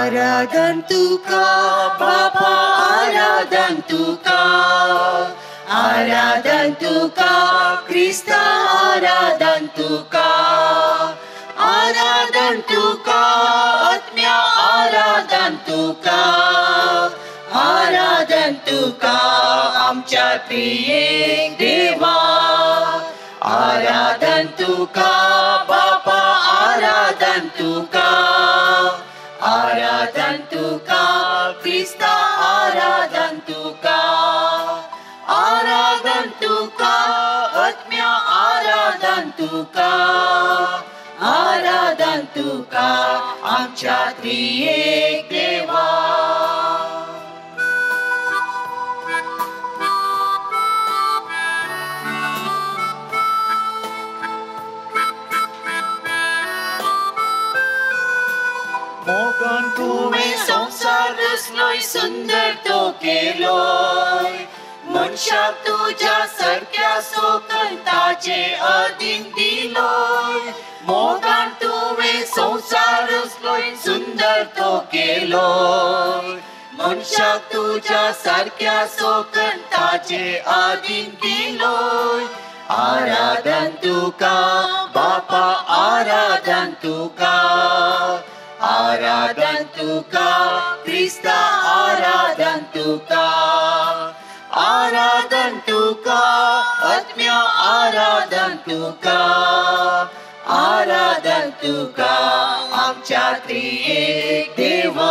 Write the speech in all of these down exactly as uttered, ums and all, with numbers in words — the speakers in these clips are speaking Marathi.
Aradan Tuka, Bapa aradan Tuka, aradan Tuka, Krista aradan Tuka, aradan Tuka, Atmya aradan Tuka, aradan Tuka, आमच्या त्रिएक देवा, आराधन तुका, बापा आराधन तुका, आराधन तुका, ख्रिस्ता आराधन तुका, आराधन तुका, आत्म्या आराधन तुका, आराधन तुका, आमच्या त्रिएक देवा. मोगन तुवें संसार रचलोय, सुंदर तो केलोय, मनशाक तुझ्या सारक्या सोकन ताचे अधीन दिलोय. मोगान तुवें संसार रचलोय, सुंदर तो केलोय, मनशाक तुझ्या सारक्या सोकन ताचे अधीन दिलोय. आराधन तुका, बापा आराधन तुका, आराधन तुका, ख्रिस्ता आराधन तुका, आराधन तुका, आत्म्या आराधन तुका, आराधन तुका, आमच्या त्रिएक देवा.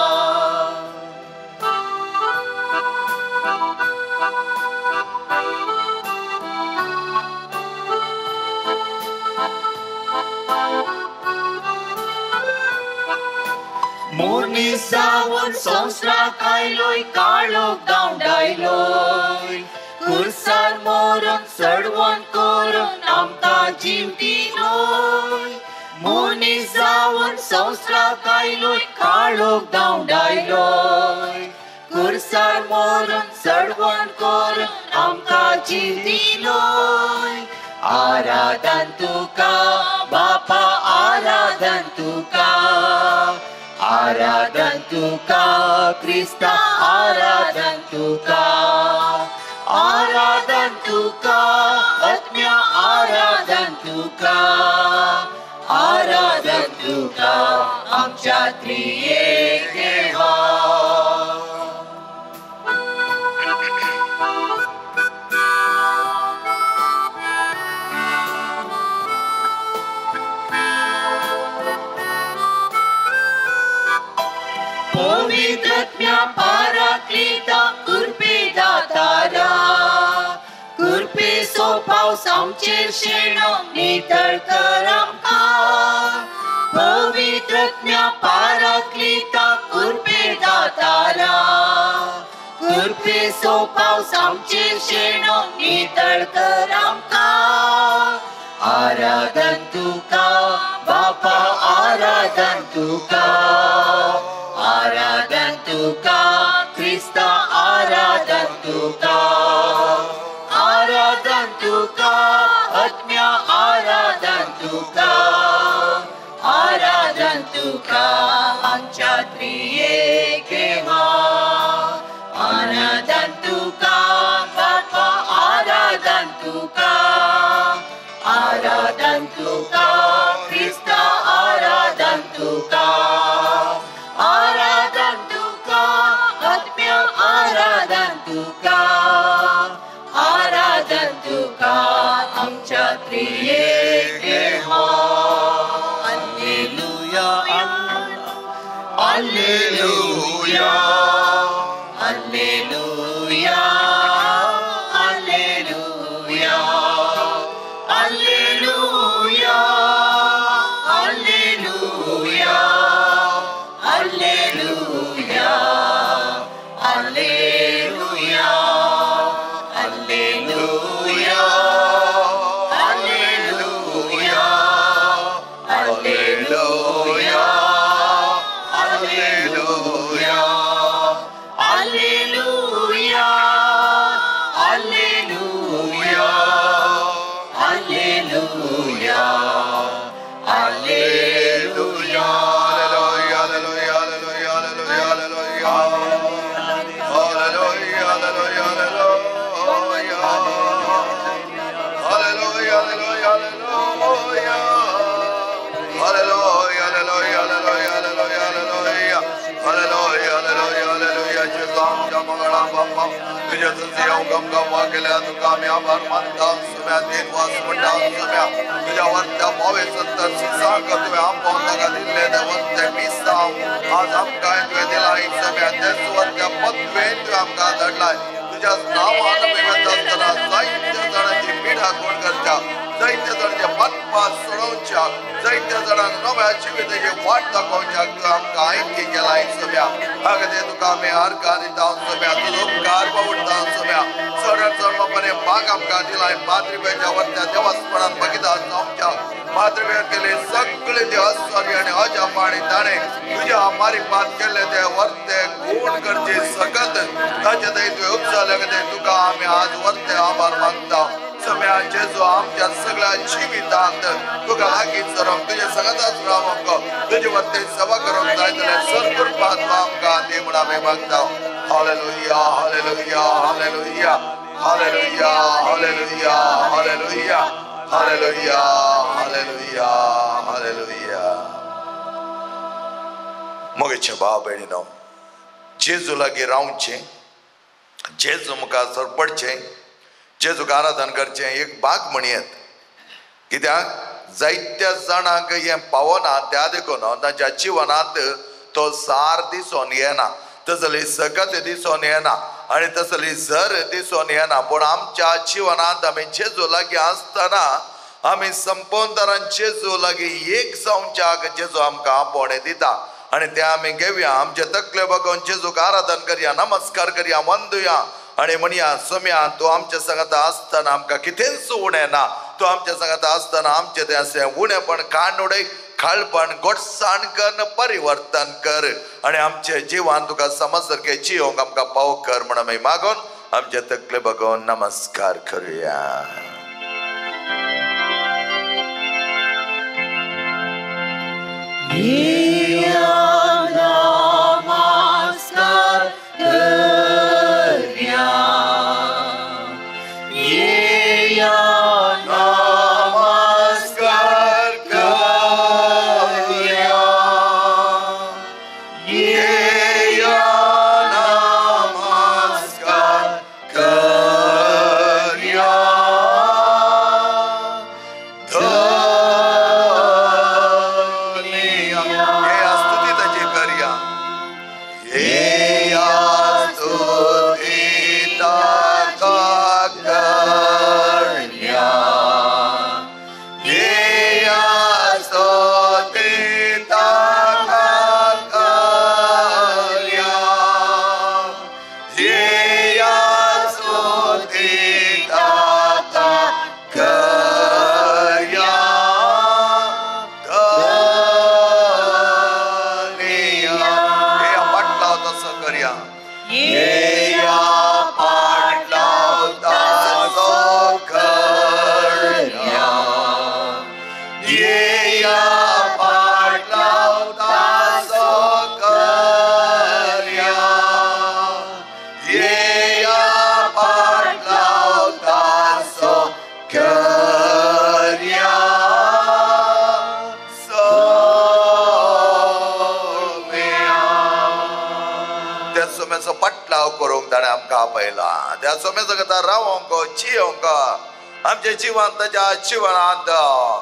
मोनी जावन संवसाराक आयलोय, काळोख दांवडायलोय, खुर्सार मोरून चडवण करून आमकां जीव दिलोय. मोनी जावन संवसाराक आयलोय, काळोख दांवडायलोय, खुर्सार मोरून चडवण करून आमकां जीव दिलोय. आराधन तुका, बापा आराधन तुका, आराधन तुका, ख्रिस्ता आराधन तुका, आराधन तुका, आत्म्या आराधन तुका, आराधन तुका, आमच्या त्रिएक देवा. पवित्रात्म्या पाराक्लिता, कृपे दातारा, कृपे सोपावस आमचेर शेणो, नितळ कर आमकां. पवित्रात्म्या पाराक्लिता, कृपे दातारा, कृपे सोपावस आमचेर शेणो, नितळ कर आमकां. आराधन तुका, बापा आराधन तुका, आराधन तुका, ख्रिस्ता आराधन तुका, आराधन तुका, आत्म्या आराधन तुका, आराधन तुका, आमच्या त्रिएक देवा. आराधन तुका, बापा आराधन तुका, आराधन तुका, ख्रिस्ता आराधन तुका, आराधन तुका, आत्म्या आराधन तुका, आराधन तुका, आमच्या त्रिएक देवा. हालेलुया, हालेलुया, हालेलुया, हालेलुया, हालेलुया, हालेलुया, हालेलुया, हालेलुया, हालेलुया, हालेलुया, हालेलुया, हालेलुया, तुझ्या तुझ्या गमगम वागल्या तुका आम्ही आभार मानता सुम्या तीन वास म्हणता सुम्या तुझ्या वरत्या भावे सत्तर सांग तुझ्या आंबोंदागा दिले ते वरते मिसा आज आमकां तुवें दिलाय सुम्या तेच वरत्या पदवेन तुवें आमकां धाडलाय तुझ्या नांवान आमी वता आसतना जायत्या जाणांची पिडा कोण करता जायत्या जाणांचे पातपात सोडोवच्या जायत्या जाणांक नव्या जिविताची वाट दाखोवच्याक तुवें आमकां आयकी केलाय सुम्या हागदे तुका आमी आर्गां दिता सुम्या तुजो उपकार पवडटा सुम्या चड चडपणे भाग आमकां दिलाय पाद्रिबेच्या वरत्या देवस्थानांत बगिता जावच्या पाद्रिबेर केले सगळे जे अस्वर्य आनी अजाप आनी ताणें तुज्या मारिपात केले ते वर्ते गूण करचे सकत ताचे थंय तुवें उपजले कदे तुका आमी आज वर्ते आभार मागता सुम्या जेजू आमच्या सगळ्या जिवितांत तुका लागीं सरोंक तुजे संगताच रावंक तुजे वर्ते सेवा करूंक जाय जाल्यार सरकृपा तूं आमकां दी म्हूण आमी मागता हालेलुया हालेलुया हालेलुया हालेलुया हालेलुया हालेलुया हालेलुया हालेलुया हालेलुया मोगेचे भाव भयणीनो जेजू लागीं रावचें जेजू मुखार सरपडचें जेजूक आराधन करचें एक भाग म्हणयेत कित्याक जायत्या जाणांक हें पावना त्या देखून तांच्या जिवनांत तो सार दिसून येना तसली सकत दिसून येना आनी तसली झर दिसून येना पूण आमच्या जिवनांत आमी जेजू लागीं आसतना आमी संपूर्ण तरान जेजू लागीं एक जावच्याक जेजू आमकां आपोवणें दिता आनी तें आमी घेवया आमचे तकले बघून जेजूक आराधन करया नमस्कार करया वंदुया आनी म्हणया सुम्या तूं आमच्या संगत आसतना आमकां कितेंच उणें ना तूं आमच्या संगत आसतना आमचें तें अशें उणेंपण काण उडय खाळपण गोडसाण कर परिवर्तन कर आनी आमचे जिवान तुका समज सारकें जियोंक आमकां पाव कर म्हण आमी मागून आमचे तकले बघून नमस्कार करुया नमस्कार करुया नमस्कार करुया नमस्कार करुया पटलाव करूंक ताणें आमकां आपयला त्या सोम्या जगता रावोंक जियोंक आमच्या जिवान ताच्या जिवनांत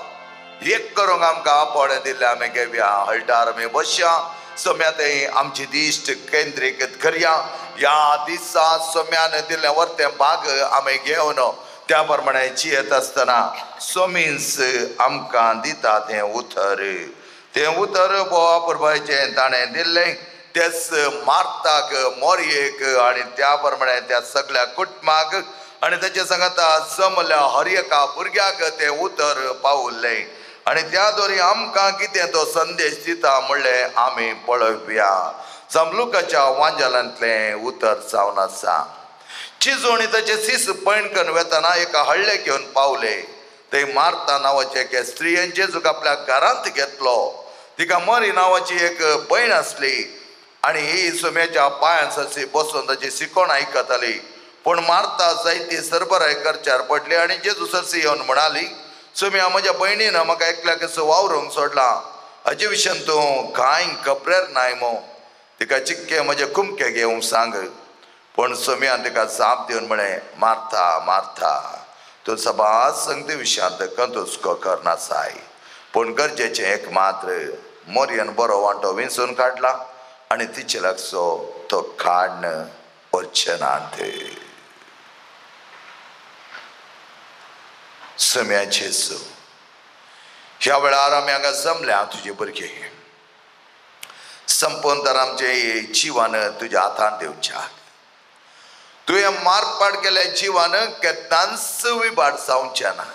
एक करूंक आमकां आपोवणें दिल्लें आमी घेवया हळटार आमी बसया सोम्या थंय आमची दिश्ट केंद्रीत करया ह्या दिसा सोम्यान दिल्लें वर्तें भाग आमी घेवन त्या प्रमाणे जियेत आसतना सोमीस आमकां दिता तें उतर तें उतर बोवा पुरबायचें ताणें दिल्लें तेच मार्ताक मोरयेक आनी त्या प्रमाणे त्या सगळ्या कुटुंबाक आनी ताचे सांगता जमल्या हर एका भुरग्याक तें उतर पावुल्लें आनी त्या दोरी आमकां कितें तो संदेश दिता म्हणलें आमी पळोवया समलुकाच्या वांजलांतलें उतर जावन आसा चिजोणी ताचे सीस पैण करून वेतना एका हळ्ळे घेवन पावले थंय मार्ता नांवाचे एके स्त्रियेन जेजूक आपल्या घरांत घेतलो तिका मरी नांवाची एक भयण आसली आनी ही सोम्याच्या पांयां सरसी बसून ताची शिकोण आयकताली पूण मार्ता जायती सरबराय करच्यार पडली आनी जेजू सरसी येवन म्हणाली सोम्या म्हज्या भयणीन म्हाका एकल्या कसो वावरूंक सोडला हाचे विशयान तूं कांय खबरेर नाय मो तिका चिक्के म्हजे कुमके घेवंक सांग पण सोम्यान तिका जाप दिवन म्हळें, मार्था मार्था, तूं सबाद संगती विशयांत कंतुस्को करना साय, पूण गरजेचें एक मात्र. मोरयेन बरो वांटो विंचून काडला आनी तिचे लागसो तो काडन वचचे नात. सोम्या जेजू, ह्या वेळार आमी हांगा जमल्या तुजे भुरगे, संपून तर आमचे जिवन तुज्या हातान दिवच्याक. तुवें मारपाट केल्या जिवन केन्नाच विबाड जावचें ना.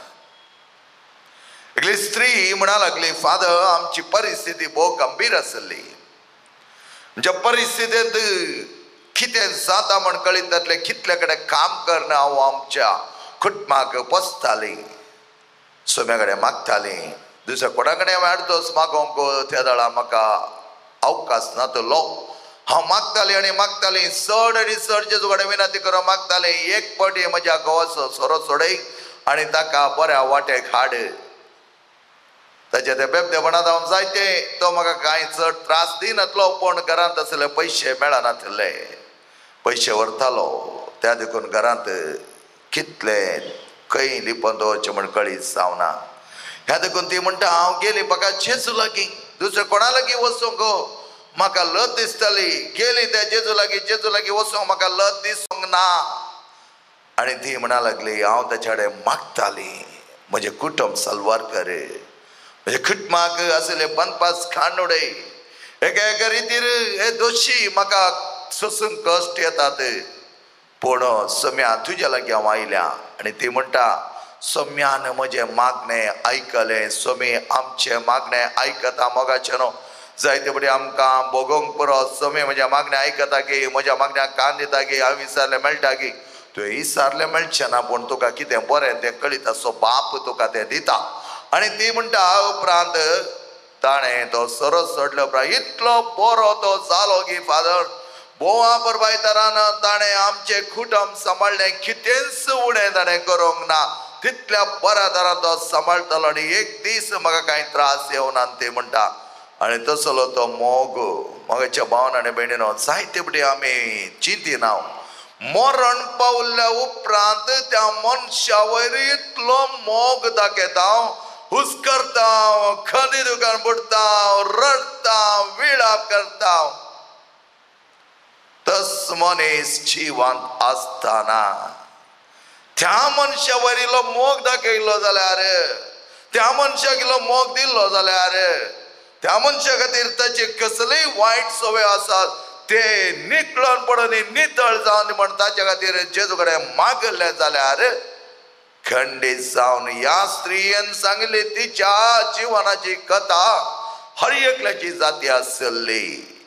एकली स्त्री म्हणा लागली, फादर आमची परिस्थिती भोव गंभीर आसली, म्हणजे परिस्थितींत कितें जाता म्हण कळितातले कितले कडेन काम करना हांव आमच्या कुटुंबाक पोसताली. सोम्या कडेन मागताली, दुसऱ्या कोणा कडेन वाडतोस मागोंक त्या दळा म्हाका अवकाश नातलो. हांव मागताली आनी मागताली, चड आनी चड जेजू कडेन विनंती करून मागताली, एक पावटी म्हज्या घोवाचो सोरो सोडय आनी ताका बऱ्या वाटेक हाड. ताचे ते बेबदेपणांत हांव जायते, तो म्हाका कांय चड त्रास दिनातलो, पूण घरांत आसले पयशे मेळनातले. पयशे व्हरतालो, त्या देखून घरांत कितले खंय लिपोवन दवरचें म्हण कळीत जावना. ह्या देखून ती म्हणटा, हांव गेली म्हाका जेजू लागीं, दुसरे कोणा लागीं वचूंक म्हाका लज दिसताली. गेली त्या जेजू लागीं, जेजू लागीं वचूंक म्हाका लज दिसूंक ना. आनी ती म्हणा लागली, हांव ताचे कडेन मागताली, म्हजें कुटुंब साल्वार कर, म्हज्या कुटुंबाक आसले पनपास खाण उडय. एका एका रितीर हे दोशी म्हाका सोसूंक कश्ट येतात, पूण सोम्या तुज्या लागीं हांव आयल्या. आनी ती म्हणटा, सोम्यान म्हजें मागणें आयकलें. सोमी आमचें मागणें आयकता मोगाचें न्हू. जायते बडी आमकां भोगोंक पुरो. सोमी म्हज्या मागणें आयकता गे, म्हज्या मागण्याक कान दिता गे, हांव विचारलें मेळटा गे. तुवें विचारलें मेळचें ना, पूण तुका कितें बरें तें कळिता, सो बाप तुका तें दिता. आनी ती म्हणटा, उपरांत ताणें तो सोरो सोडलो उपरांत इतलो बरो तो जालो गे फादर. बोवा परबायतारान ताणें आमचें कुटुंब सांबाळलें, कितेंच उणें ताणें करूंक ना. तितल्या बऱ्या तरान तो सांबाळटलो आनी एक दीस म्हाका कांय त्रास येवना ती म्हणटा. आनी तसलो तो मोग मोगाच्या भावन आनी भयणीनो, जायते बटी आमी चिंतिना. मरण पावल्या उपरांत त्या मनशा वयर इतलो मोग दाखयता, हुस्करता, खंदी दुकान बुडता, रडता, विलाप करता. तस मनीस जिवंत आसतना त्या मनशा वयर इल्लो मोग दाखयलो जाल्यार, त्या मनशाक इल्लो मोग दिल्लो जाल्यार, त्या मनशा खातीर ताचे कसलीय वायट सवय आसात ते निकळून पडून नितळ जावन म्हण ताचे खातीर जेजू कडेन मागले जाल्यार खंडीत जावन ह्या स्त्रियेन सांगली तिच्या जिवनाची कथा हर एकल्याची जाती आसली.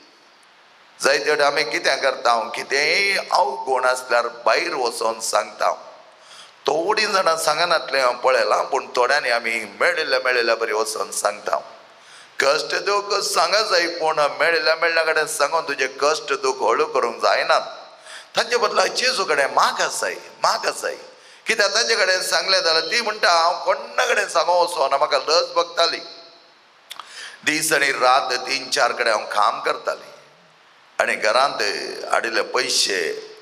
जायते फावटी आमी कितें करता, कितेंय अवगुण आसल्यार भायर वचोन सांगता. थोडीं जाणां सांगनातलें हांव पळयलां, पूण थोड्यांनी आमी मेळिल्ल्या मेळिल्ल्या बरी वचोन सांगता. कश्ट दूख सांगा जाय, पूण मेळिल्ल्या मेळिल्ल्या कडेन सांगून तुजे कश्ट दूख हळू करूंक जायनात. ताचे बदला जेजू कडेन माग जाय, माग जाय. कित्याक ताचे कडेन सांगलें जाल्यार ती म्हणटा, हांव कोणा कडेन सांगूं वचोना, म्हाका लज भोगताली. दीस आनी रात तीन चार कडेन हांव काम करताली आनी घरांत हाडिल्ले पयशे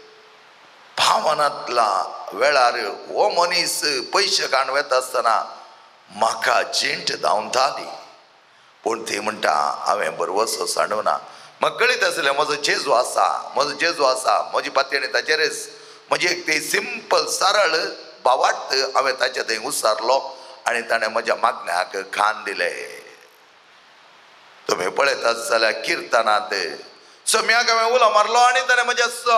भावनांतला वेळार हो मनीस पयशे काडून वता आसतना म्हाका जींट धांवताली. पूण ती म्हणटा, हांवें बरो वचो सांडूना. म्हाका कळीत आसलें म्हजो जेजू आसा, म्हजो जेजू आसा, म्हजी पातयणी ताचेरच. म्हजी एक ती सिंपल सरळ भावार्थ हांवें ताचे थंय उसारलो आनी ताणें म्हज्या मागण्याक खान दिलें. तुमी पळयतात जाल्यार किर्तनांत सोम्याक हांवें उलो मारलो आनी ताणें म्हज्या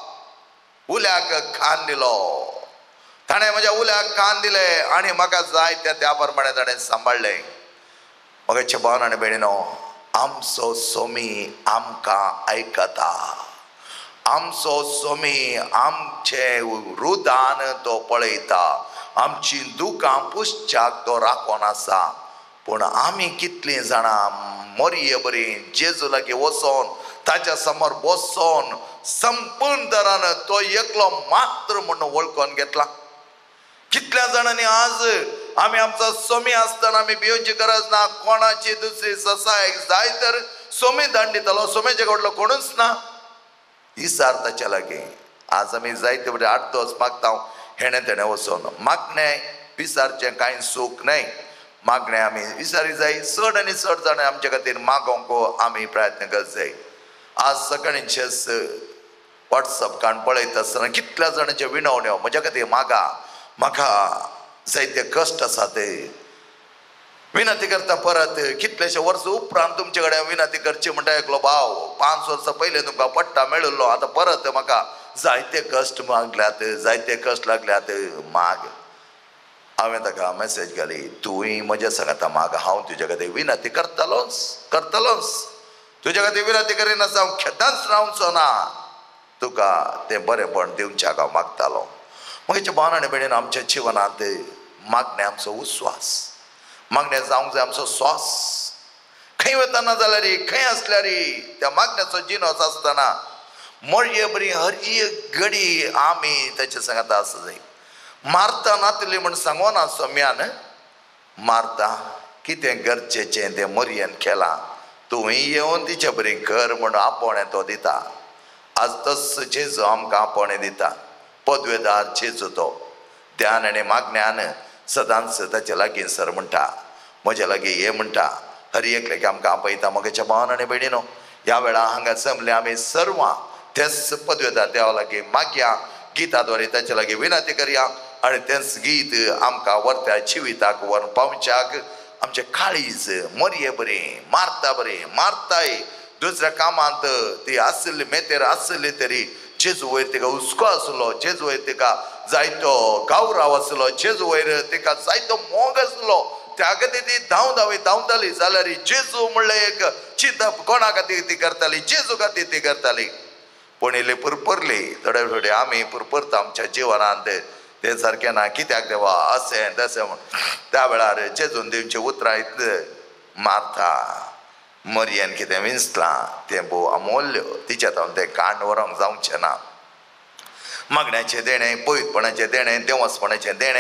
उल्याक खान दिलो. ताणें म्हज्या उल्याक खान दिलें आनी म्हाका जाय त्या त्या प्रमाणे ताणें सांबाळलें. मोगाच्या भावन आनी भयणीनो, आमचो सोमी आमकां आयकता. आमचो सोमी आमचें रुदान तो पळयता. आमची दुखां पुसच्याक तो राखोन आसा. पूण आमी कितलीं जाणां मोरये बरी जेजू लागीं वचोन ताच्या समोर बसोन संपूर्ण तरान तो एकलो मात्र म्हणून वळखून घेतला. कितल्या जाणांनी आज आमी आमचो सोमी आसतना आमी भिवची गरज ना. कोणाची दुसरी ससायक जाय तर सोमी धाडून दितलो, सोमेचे कडलो कोणूच ना. इसार ताच्या लागीं आज आमी जायते बरे आठ दोस मागता हेणे तेणे वचोन मागणे विचारचे कांय सूख नाही मागणे आमी विचारी जाय चड आनी चड जाण आमचे खातीर मागोंक आमी प्रयत्न करत जाय आज सकाळींचेच वॉट्सअप काण पळयता आसतना कितल्या जाणांचे विनवण्यो म्हज्या खातीर मागा म्हाका जायते कश्ट आसा ते विनंती करता परत कितलेशे वर्स उपरांत तुमचे कडेन विनंती करची म्हणटा एकलो भाव पांच वर्सां पयलीं तुमकां पट्टा मेळिल्लो आतां परत म्हाका जायते कश्ट मागल्यात जायते कश्ट लागल्यात माग हांवें ताका मेसेज घाली तुवें म्हज्या सांगाता माग हांव तुजे खातीर विनंती करतलोच करतलोच तुजे खातीर विनंती करिनासतना हांव केदांच रावचो ना तुका तें बरेंपण दिवच्याक हांव मागतालो म्हज्या भावान आनी भयणीन आमच्या जिवनांत मागणे आमचो उस्वास मागणे जावंक जाय आमचो स्वास खंय वतना जाल्यार खंय आसल्यार त्या मागण्याचो जिनस आसतना मळये बरी हर एक घडी आमी ताचे सांगाता आसा जाय मारता नातली म्हण सांगो ना सोम्यान मारता कितें गरजेचें तें मरयेन केलां तुवें येवन तिचे बरी घर म्हण आपोवणें तो दिता आज तस जेजू आमकां आपोवणें दिता पदवेदार जेजू तो ध्यान आनी मागण्यान सदांच ताचे लागीं सर म्हणटा म्हजे लागीं हे म्हणटा हर एक लेकी आमकां आपयता मोगाच्या भावान आनी भयणीनो ह्या वेळा हांगा जमले आमी सर्वां तेच पदवेदार देवा लागीं मागया गिताद्वारे ताचे लागीं विनंती करया आनी तेंच गीत आमकां वर्त्या जिविताक व्हरून पावच्याक आमचें काळीज मरये बरें मारता बरें मारताय दुसऱ्या कामांत ती आसली मेतेर आसली तरी जेजू वयर तिका हुस्को आसलो जेजू वयर तिका जायतो गौरव आसलो जेजू वयर तिका जायतो मोग आसलो त्या खातीर ती धांव धांवी धांवताली जाल्यार जेजू म्हणलें एक चिंता कोणा खातीर ती करताली जेजू खातीर ती करताली पूण इल्ली पुरपुरली थोडे थोडे आमी पुरपुरता आमच्या जिवनांत तें सारकें ना कित्याक देवा अशें तशें म्हण त्या वेळार जेजून दिवचें उतरां इतलें मारता मरयेन कितें विंचलां तें भोव अमूल्य तिच्या तावन तें कांड व्हरोंक जावचें ना मागण्याचें देणें पवित्रपणाचें देणें देवस्पणाचें देणें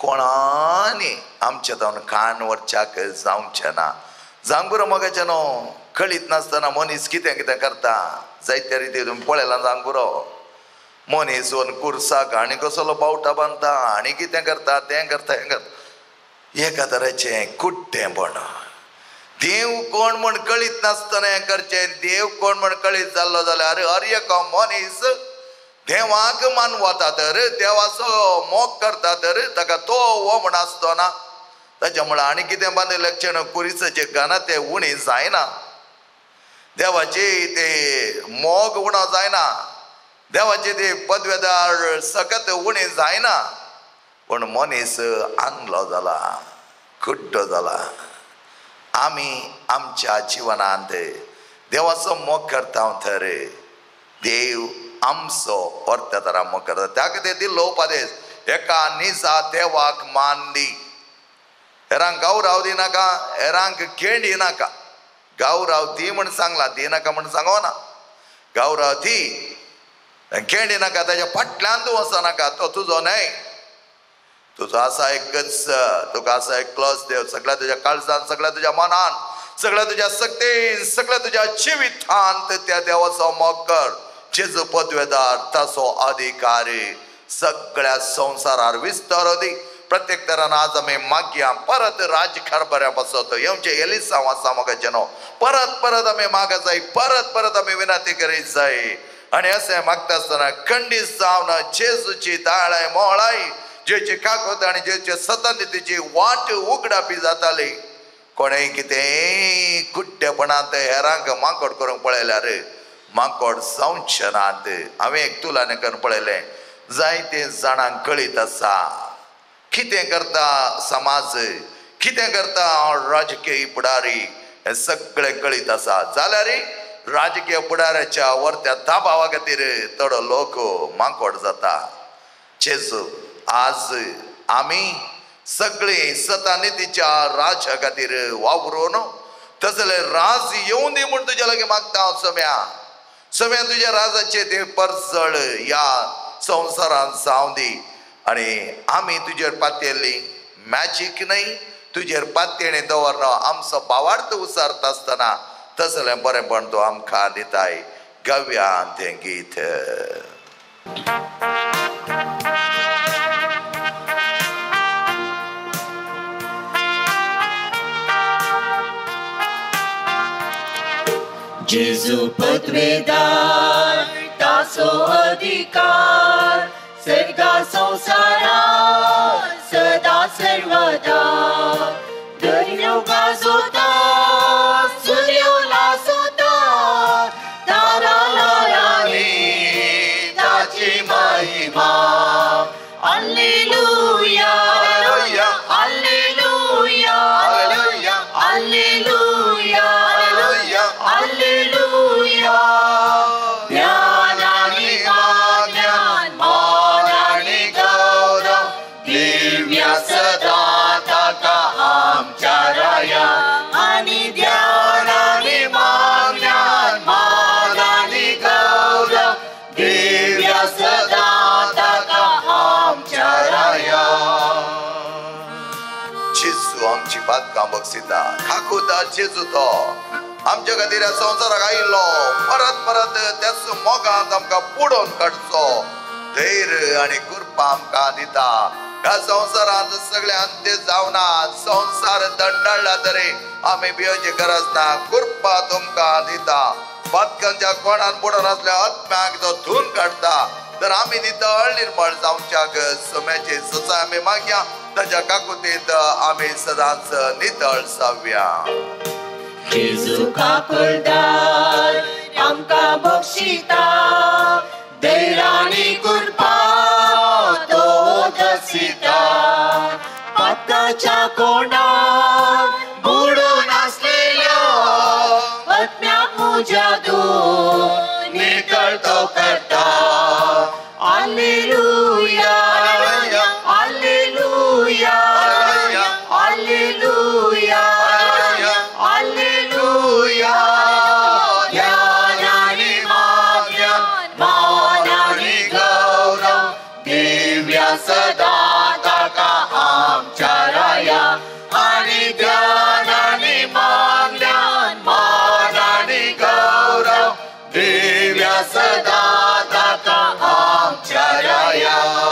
कोणानी आमच्या तावन कांड व्हरच्याक जावचें ना जावंक बरो मोगाचें न्हू कळीत नासतना मनीस कितें कितें करता जायते रितीन तुमी पळयलां जावंक बरो मनीस वन कुर्साक आनी कसलो बावटा बांदता आनी कितें करता तें करता हें करता एका तरेचें कुड्डेपण देव कोण म्हण कळीत नासतना हें करचें देव कोण म्हण कळीत जाल्लो जाल्यार हर एक मनीस देवाक मानवता तर देवाचो मोग करता तर ताका तो हो म्हण आसतो ना ताच्या मुळे आनी कितें बांदिल्लें कुरिसाचे गाना तें उणी जायना देवाची ते मोग उणो जायना देवाची ती पदवेदार सकत उणी जायना पूण मनीस आणलो जाला कुड्डो जाला आमी आमच्या जिवनांत देवाचो मोग करता तर देव आमचो परते तरा मोग करता त्या खातीर दिल्लो उपदेश एका निजा देवाक मान दी हेरांक गौरव दिनाका हेरांक खेळ दिनाका गौरव दी म्हण सांगला दिनाका म्हण सांगो ना गौरव दी खेळ दिनाका ताच्या फाटल्यान तूं वचनाका तो तुजो न्हय तुजो आसा एकच तुका आसा एकलोच देव सगळ्या तुज्या काळजान सगळ्या तुज्या मनान सगळ्या तुज्या सक्तीन सगळ्या तुज्या जिवितांत त्या देवाचो मोग कर जेजू पदवेदार ताचो अधिकारी सगळ्या संवसारार विस्तारो दी प्रत्येक तरान आज आमी मागया परत राजकारभाऱ्या बसत येवचे एलिसा आसा मोगाचें न्हू परत परत आमी मागा जाय परत परत आमी विनंती करीत जाय आनी अशें मागता आसतना खंडीत जावन जेजूची दाळाय मोळाय जेची काकोत आनी जेचे सतनितीची वाट उगडापी जाताली कोणें कितें कुड्डेपणांत हेरांक माकोड करूंक पळयल्यार माकोड जावचें नात हांवें एक तुलाने करून पळयलें जायते जाणांक कळीत आसा कितें करता समाज कितें करता राजकीय फुडारी हें सगळें कळीत आसा जाल्यार राजकीय फुडाऱ्याच्या वर्त्या दाबावा खातीर थोडो लोक माकोड जाता जेजू आज आमी सगळीं सतानितीच्या राजा खातीर वावरून तसले राज येवं दी म्हूण तुज्या लागीं मागता हांव सोम्या सोम्या तुज्या राजाचे ते परजळ ह्या संवसारांत जावं दी आनी आमी तुजेर पातयल्ली मॅजीक न्हय तुजेर पातयेणी दवरनो आमचो भावार्थ उसारता आसतना तसलें बरेंपण तूं आमकां दिताय गव्यान तें गीत जेजू पदवेदार तासो अधिकार सर्गा संसारा सदा सर्वदा दर्यो गाजोता सूर्यो लासोता तारा लारानी ताची महिमा Alleluia Alleluia Alleluia Alleluia Alleluia Alleluia Alleluia ज्ञान आणि ज्ञान मान आणि गौरव दिव्य सदा ताका आमच्या राया आणि ज्ञान आणि ज्ञान मान आणि गौरव दिव्य सदा ताका आमच्या राया जेजू आमची बातकां बक्षिता खाकुता जेजू तो आमच्या खातीर संवसाराक आयिल्लो परत परत त्याच मोगांत आमकां बुडोवन काडचो धैर्य आनी कृपा आमकां दिता ह्या संवसारांत सगळे अंत्य जावना संवसार दंडाळ्ळा तरी आमी भियोची गरज ना कृपा तुमकां दिता बातकांच्या कोणान बुडोवन आसल्या आत्म्याक तो धुवन काडटा तर आमी नितळ निर्मळ जावच्याक सोम्याची ससाय आमी मागया ताच्या काकुतींत आमी सदांच नितळ जावया जेजू काकुळदार आमकां बक्षिता धैर्य आनी कृपा तो दसिता पाताच्या कोंडार बुडून आसलेल्या आत्म्याक मुज्या दूर नितळ तो करता Alleluia Alleluia Alleluia Alleluia ज्ञान आणि ज्ञान मान आणि गौरव दिव्य सदा ताका आमच्या राया आणि ज्ञान आणि ज्ञान मान आणि गौरव दिव्य सदा ताका आमच्या राया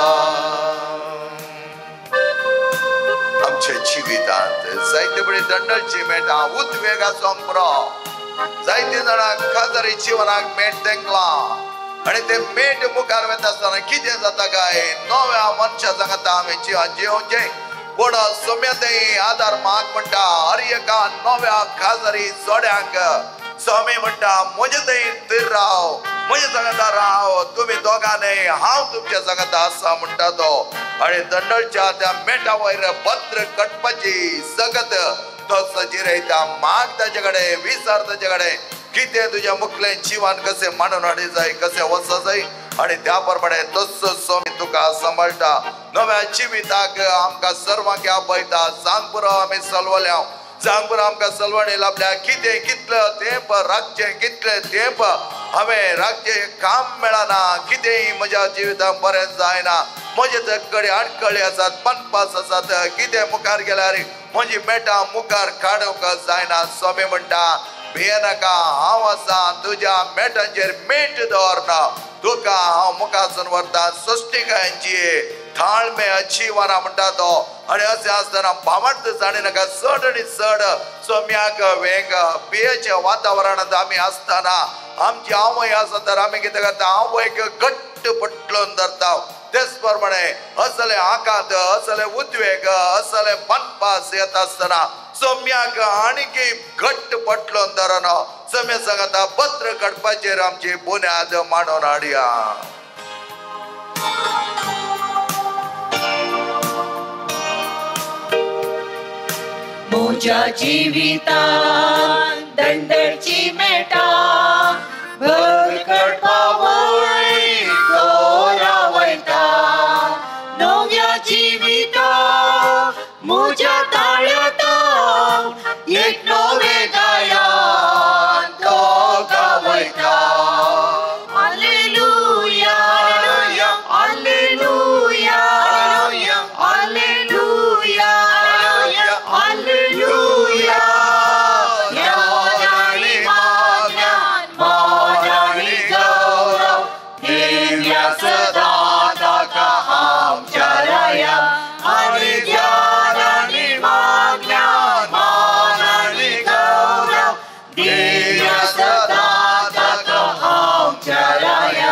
आमच्या जिवितांत जायते बडी दंडळची मेळटा उद्वेगाचो अंबरो जायते जाणांक खाजरी जिवनाक मेट तेंकला आणि ते मेट मुखार वता आसतना कितें जाता काय नव्या मनशा सांगता आमी जिवन जिवचें पूण सोम्यातय आदार माग म्हणटा हर एका नव्या खाजरी जोड्यांक स्वामी म्हणटा म्हजे थंय स्थिर राव म्हजे सांगता राव तुमी दोगांनी हांव तुमच्या सांगता आसा म्हणटा तो आणि दंडळच्या त्या मेटा वयर भद्र कटपाची सगत तो सजिरयता माग ताचे कडेन विचार ताचे कडेन कितें तुज्या मुखलें जिवन कशें मांडून हाडी जाय कशें वच जाय आणि त्या प्रमाणे तसो स्वामी तुका सांबाळटा नव्या जिविताक आमकां सर्वांक आपयता सांग पुरो आमी चलवल्या सांग पुरो आमकां चलवणी लाभल्या कितें कितलें तेंप राखचें कितलें तेंप हांवें राखचें काम मेळना कितेंय म्हज्या जिवितांत बरें जायना म्हजे कडेन आडखळी आसात पनपास आसात कितें मुखार गेल्यार म्हजी मेटां मुखार काडूंक जायना स्वामी म्हणटा भियेनाका हांव आसा तुज्या मेटांचेर मीठ दवरना तुका हांव मुखासून व्हरता सश्टीकायांची थाळमे जिवना म्हणटा तो आणि अशें आसतना भावार्थ जाणिनाका चड आनी चड सोम्याक वेग पियेच्या वातावरणांत आमी आसतना आमची आवय आसा तर आमी कितें करता आवयक घट्ट पटलून धरता तेच प्रमाणे असले आकांत असले उद्वेग असले पनपास येत आसतना सोम्याक आणखी घट्ट पटलून धरना सोम्या सांगता पत्र काडपाचेर आमची बुन्याद मांडून हाडया म्हज्या जिवितांत दंडळची मेटा भर कडपा वळी दोरा वयता नव्या जिवितांत म्हज्या ताळ्यांत एक नवे गायन तो गावयता Alleluia Alleluia Alleluia Alleluia ज्ञान आणि ज्ञान दिव्या सदा ताका आमच्या राया आणि ध्यान आणि मागण्या मान आणि गौरव दिव्या सदा ताका आमच्या राया.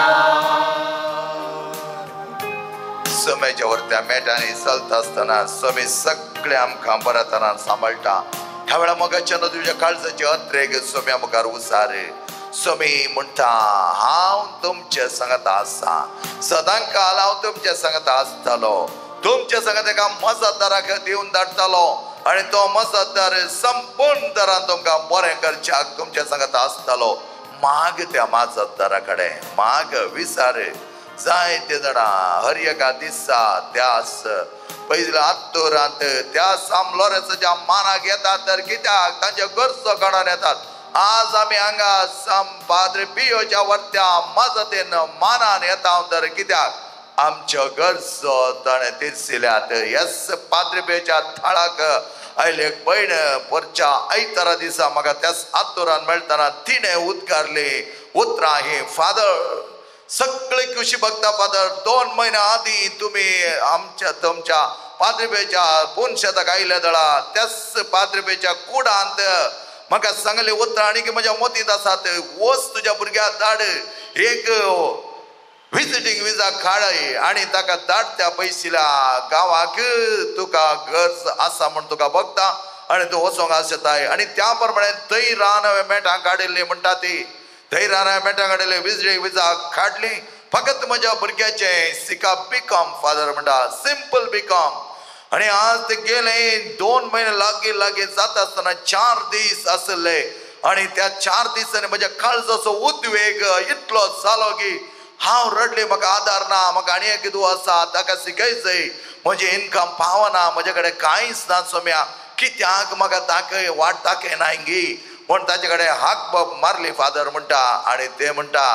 सोम्याच्या वरत्या मेटांनी चलत असताना सोमी सगळे आमकां बऱ्या तरान सांबाळटा. ह्या वेळा मोगाच्या तुझ्या काळजाचे अत्रेक सोम्या मुखार उसार. सोमी म्हणटा हांव तुमचे सांगता आसा, सदां काल हांव तुमचे सांगता आसतलो. तुमच्या संगत एका मजतदाराक दिवन धाडटलो आनी तो मजतदार संपूर्ण तरान तुमकां बरें करच्याक तुमच्या संगत आसतलो. माग त्या मजतदारा कडेन माग विचार. जायते जाणां हर एका दिसा त्यास पयल्या आत्तोरांत त्या सामलोरेसाच्या मानाक येतात तर कित्याक तांचे गरजो काडून येतात. आज आमी हांगा साम पाद्री पियोच्या वर्त्या मजतीन मानान येता तर कित्याक आमच्यो गरजो ताणें तिरसिल्यात. येस पाद्री पियोच्या थळाक आयले एक भयण परच्या आयतारा दिसा म्हाका त्याच आत्तोरान मेळटना तिणें उद्गारली उतरां ही फादर सगळे कृषी भक्ता फादर दोन महिन्या आधी तुम्ही आमच्या तुमच्या पाद्रीबेच्या पोन शेताक आयले दळा त्याच पाद्रीबेच्या कुडांत म्हाका सांगले उतरां आनी म्हज्या मोतींत आसात वच तुज्या भुरग्याक धाड एक विजिटींग विजा काडय आनी ताका धाड त्या पयसिल्या गांवाक तुका गरज आसा म्हण तुका बघता आनी तूं वचोंक आसताय. आनी त्या प्रमाणे थंय रान मेटां काडिल्ली म्हणटा ती थंय रान मेटां काडिल्ली विजिटींग विजा काडली. फकत म्हज्या भुरग्याचे सिका बिकॉम फादर म्हणटा सिंपल बिकॉम. आणि आज ते गेले दोन महिने लागी लागी जाता आसतना चार दीस आसले आणि त्या चार दिसांनी म्हज्या काळजाचो उद्वेग इतलो जालो की हांव रडले. म्हाका आदार ना, म्हाका आनी एक कितें आसा ताका शिकयचंय, म्हजें इनकम पावना, म्हजे कडेन कांयच ना सोम्या, कित्याक म्हाका ताकय वाट ताकय ना गी म्हण ताचे कडेन हाक मारली फादर म्हणटा. आनी ते म्हणटा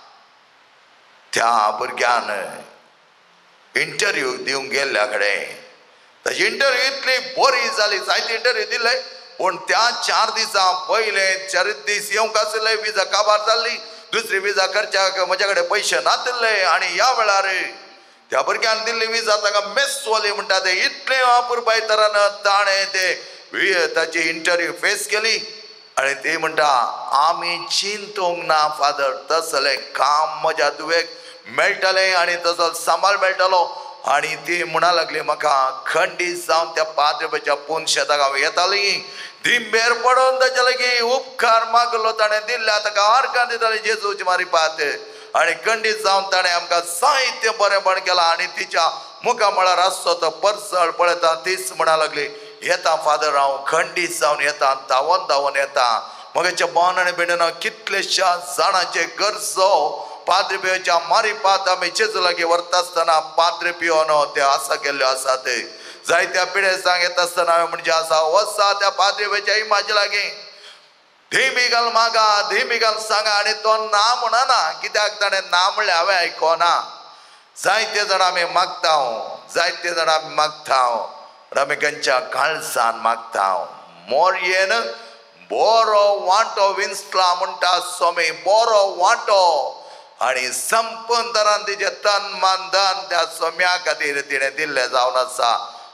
त्या भुरग्यान इंटरव्यू दिवंक गेल्ल्या कडेन ताची इंटरव्यू इतली बरी जाली, जायती इंटरव्यू दिले पूण त्या चार दिसां पयले चार दीस येवंक आसले विजा काबार जाल्ली, दुसरी विजा करच्याक म्हजे कडेन पयशे नासले आनी ह्या वेळार त्या भुरग्यान दिल्ली विजा ताका मेसवली म्हणटा ते इतले अपुरबाय तरान ताणें ते ताची इंटरव्यू फेस केली. आनी ती म्हणटा आमी चिंतूंक ना फादर, तसलें काम म्हज्या तुवेक मेळटलें आनी तसो सांबाळ मेळटलो. आनी ती म्हणा लागली म्हाका खंडीत जावन त्या पाद्रीबेच्या पोन शेताक हांव येताली, दिंबेर पडोवन ताचे लागीं उपकार मागलो ताणें दिल्ल्या ताका आर्गां दिताली जेजूच्या मारिपात. आनी खंडीत जावन ताणें आमकां जायतें बरेंपण केलां. आनी तिच्या मुखा म्हळ्यार आसचो तो परसळ पळयता तीच म्हणा लागली येता फादर हांव खंडीत जावन येता, धांवोन धांवोन येता. म्हज्या बोनान बिडन कितलेशा जाणांचे गरजो पाद्री पियोच्या मारिपात आमी जेजू लागीं व्हरता आसतना पाद्री पियोनो ते आसा केल्ल्यो आसात. जायत्या पिडेसांक येता आसतना हांवें म्हणजे आसा वचा त्या पाद्री पियोच्या इमाजे लागीं धीमी घाल मागा धीमी घाल सांगा. आनी तो ना म्हणना कित्याक ताणें ना म्हणलें हांवें आयकोना. जायते जाण आमी मागता जायते जाण आमी मागता आमी खंयच्या काळजान मागता. मोरयेन बरो वांटो विंचला म्हणटा सोमी बरो वांटो आनी संपूर्ण तरान तिचे तन मन धन त्या सोम्या खातीर तिणें दिल्लें जावन आसा.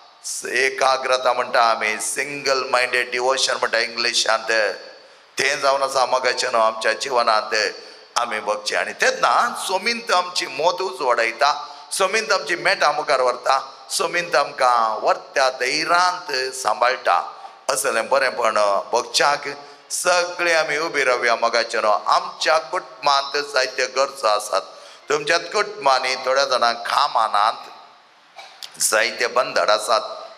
एकाग्रता म्हणटा आमी सिंगल मायंडेड डिवोशन म्हणटा इंग्लिशांत तें जावन आसा मोगाचें न्हू आमच्या जिवनांत आमी बगचें. आनी तेन्ना सोमींत आमची मोदूच वाडयता, सोमींत आमची मेटां मुखार व्हरता, सोमींत आमकां वर्त्या धैर्यांत सांबाळटा. असलें बरेंपण बगच्याक सगळे आमी उबी रावया मोगाचें न्हू. आमच्या कुटुंबांत जायत्यो गरजो आसात. तुमच्या कुटुंबांनी थोड्या जाणांक कामां नात, जायते बंदड आसात,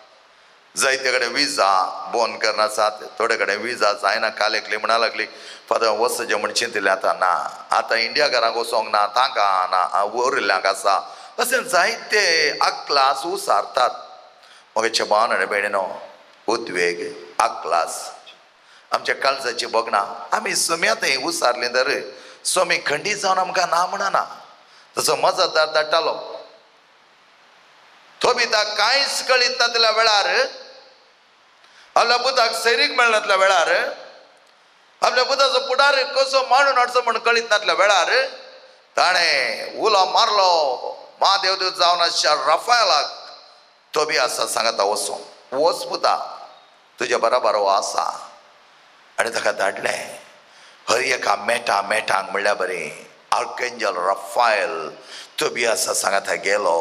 जायते कडेन विजा बोन करना आसात, थोडे कडेन विजा जायना. काल एकली म्हणा लागली फादर वचचें म्हण चिंतलें आतां ना, आतां इंडिया घरांक वचोंक ना, तांकां ना उरिल्ल्यांक आसा. अशें जायते आकलास उसारतात. मोगाचे भावन आनी भयणीनो उद्वेग आकलास आमच्या काळजाची बगना आमी सोम्यातय उसारलें तर सोमी खंडीत जावन आमकां ना म्हणना. तसो मजतदार धाडटालो तो बी ताका कांयच कळीत नासल्या वेळार आपल्या पुताक सैरीक मेळनासल्या वेळार आपल्या पुताचो पुढार कसो मांडून हाडचो म्हण कळीत नासल्या वेळार ताणे उलो मारलो महादेवदूत जावन आसच्या रफायलाक तो बी आसा सांगता वचूं वच पुता तुज्या बरोबर हो आसा आनी ताका धाडलें हर एका मेटा मेटांक म्हणल्यार बरें आर्केंजल रफायल तो बी आसा सांगता गेलो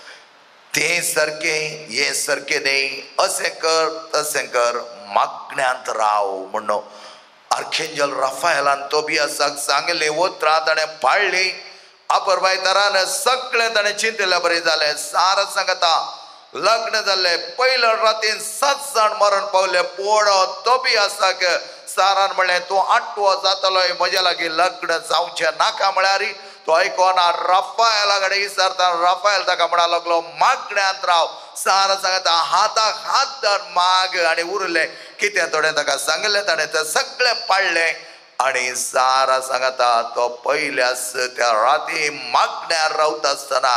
तें सारकें हें सारकें न्ही अशें कर तशें कर मागण्यांत राव म्हणून आर्केंजल रफायलान तो बी आसा सांगलें उतरां ताणें पाळ्ळी अपुरबायतरान सगळें ताणें चिंतलें बरें जालें सार सांगता लग्न जाल्लें पयल्या रातीन सात जाण मरण पावले पोडो तो बी आसा सारान म्हणलें तूं आठवो जातलो म्हज्या लागीं लग्न जावचें नाका म्हळ्यार तो आयकोना रफायला कडेन विचारता रफायल ताका म्हणा लागलो मागण्यांत राव सार सांगता हाताक हात धर माग आनी उरलें कितें थोडें ताका सांगलें ताणें तें सगळें पाळलें आनी सारा सांगता तो पयल्याच त्या राती मागण्यार रावता आसतना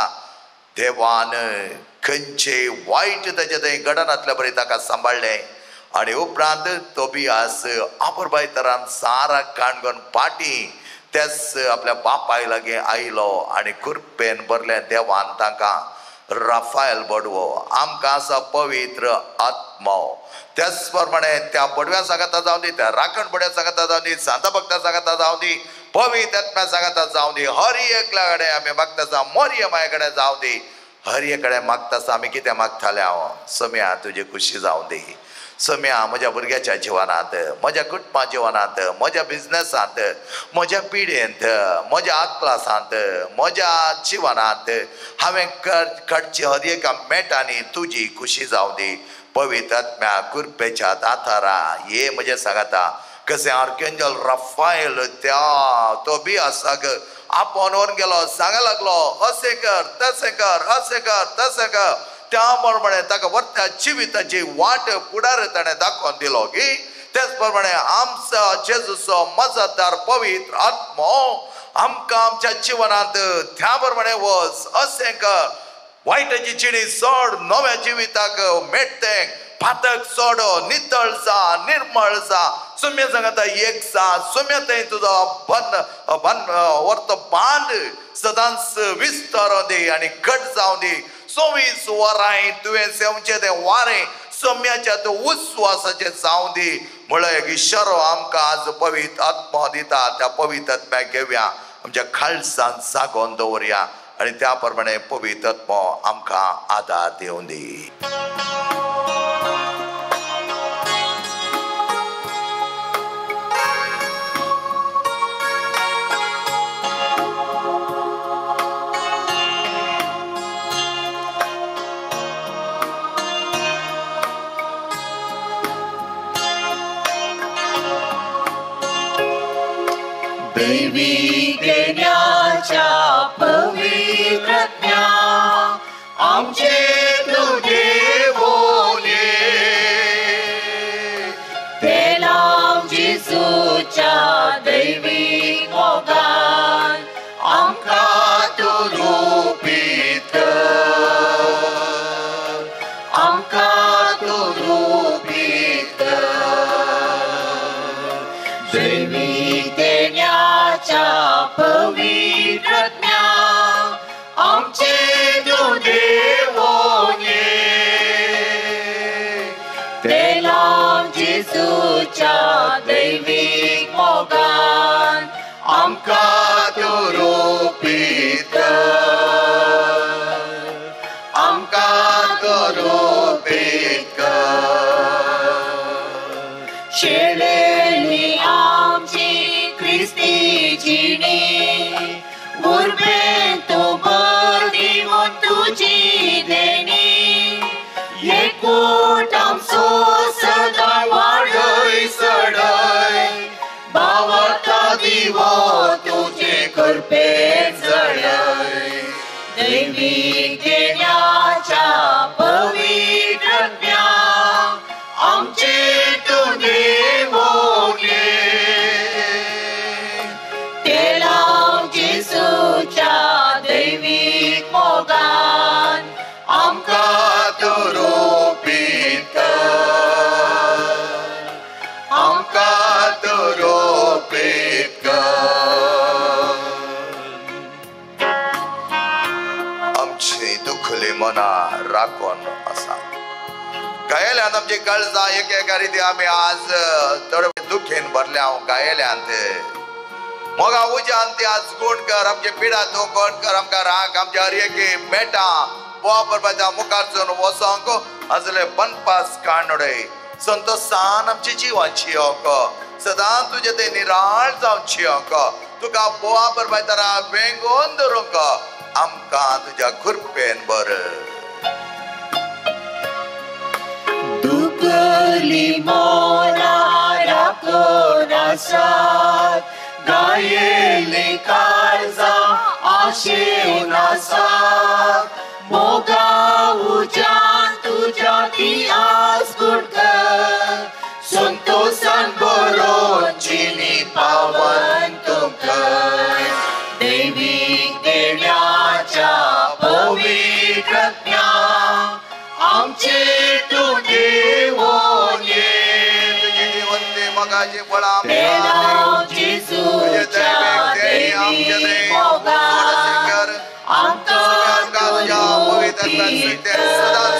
देवान खंयचे वायट ताचे थंय घडनातले बरें ताका सांबाळलें आनी उपरांत तो बी आस आपुरबायतरान सारा काणकोण पाटी तेच आपल्या बापाय लागीं आयलो आनी कुरपेन भरलें देवान तांकां रफायल बडवो आमकां आसा पवित्र आत्मो त्याच प्रमाणे त्या बडव्या सांगता जावं दी त्या राखण बड्या सांगता जावं दी सांता भक्ता सांगता जावं दी पवित्र आत्म्या सांगता जावं दी हर एकल्या कडेन आमी मागता आसा मोरये माये कडेन जावं दी हर एक कडेन मागता आसा आमी कितें मागताले हांव सम्या तुजी खुशी जावं दी सम्या म्हज्या भुरग्याच्या जिवनांत म्हज्या कुटुंबा जिवनांत म्हज्या बिझनसांत म्हज्या पिडेंत म्हज्या आत्लासांत म्हज्या जिवनांत हांवें काडची हर एका मेटांनी तुजी खुशी जावं दी पवित्र आत्म्या कुरपेच्या दातारा हे म्हजें सांगता कशें आर्केंजल रफायल त्या तो बी आसा आपोवन व्हरून गेलो सांगा लागलो अशें कर तशें कर अशें कर तशें कर त्या प्रमाणे ताका वर्त्या जिविताची वाट फुडार ताणें दाखोवन दिलो की तेच प्रमाणे आमचो जेजूचो मजतदार पवित्र आत्मो आमकां आमच्या जिवनांत त्या प्रमाणे वच अशें कर वायटाची चिडी सोड नव्या जिविताक मेळटे पातक सोडो नितळ जा निर्मळ जा सुम्य सांगता एक जा सुम्य थंय तुजो बंद बंद वर्त बांद सदांच विस्तारो दी आनी घट जावं दी चोवीस वरांय तुवें सेवचें तें वारें सम्याच्या तो उस्वासाचें जावं दी म्हळ्यार एक इशारो आमकां आज पवित्र आत्मा दिता त्या पवित्र आत्म्याक घेवया आमच्या खालसांत जागोवन दवरया आनी त्या प्रमाणे पवित्र आत्मो आमकां आदार दिवं दी. दैवी देण्याच्या पवित्र आत्म्या आमचे तू देवोन ये तेला जेजूच्या दैवीक मोगान आमकां तू रूपीत आमकां तू रूपीत दैवीक देण्याच्या पवित्र आत्म्या आमचे तू देवोन ये तेला जेजूच्या दैवीक मोगान आमकां तू रूपीत आमकां तू रूपीत शेळेली आमची क्रिस्ती जिणी उर्बेन तू भर दिवून तुजी देणी एकूट आमचो सदां वाडय चडय भावार्था दिवो तुजे कृपेन जळय दैवीक देण्याच्या पवित्र आत्म्या आमचे तू देवोन ये तेला जेजूच्या दैवीक मोगान आमकां तू रूपीत आमकां तू रूपीत दुखले मना राखून असा गायल्यात आमची काळजा एक एका रिती आम्ही आज थोडं दुखेन भरल्या गायल्यात मग उजान ते आज गुण कर आमचे पिडा तो कोण कर आमका राग आमच्या हरियके मेटा बोबरबाजा मुखारसून वसोंक असले बनपास कानडे संतोषान आमची जीवाची ओक सदा तुझे ते निराळ जावची ओक तुका बोआ बरबायतारा वेंगोन धरूंक आमका तुझ्या कृपेन बर दुखली मोना राखून आसात गायेले काळजा आशेन आसात मोगा उजान तुझ्या ती आज गुण कर संतोषान बरोन जिनी पावन तुमकर दैविक देण्याच्या पवित्र ज्ञान आमचे तू देवोन ये वंदे मगाचे फळा तेलाव जेसूच्या दैविक मोगान आमका तुझ्या पवित्र सदा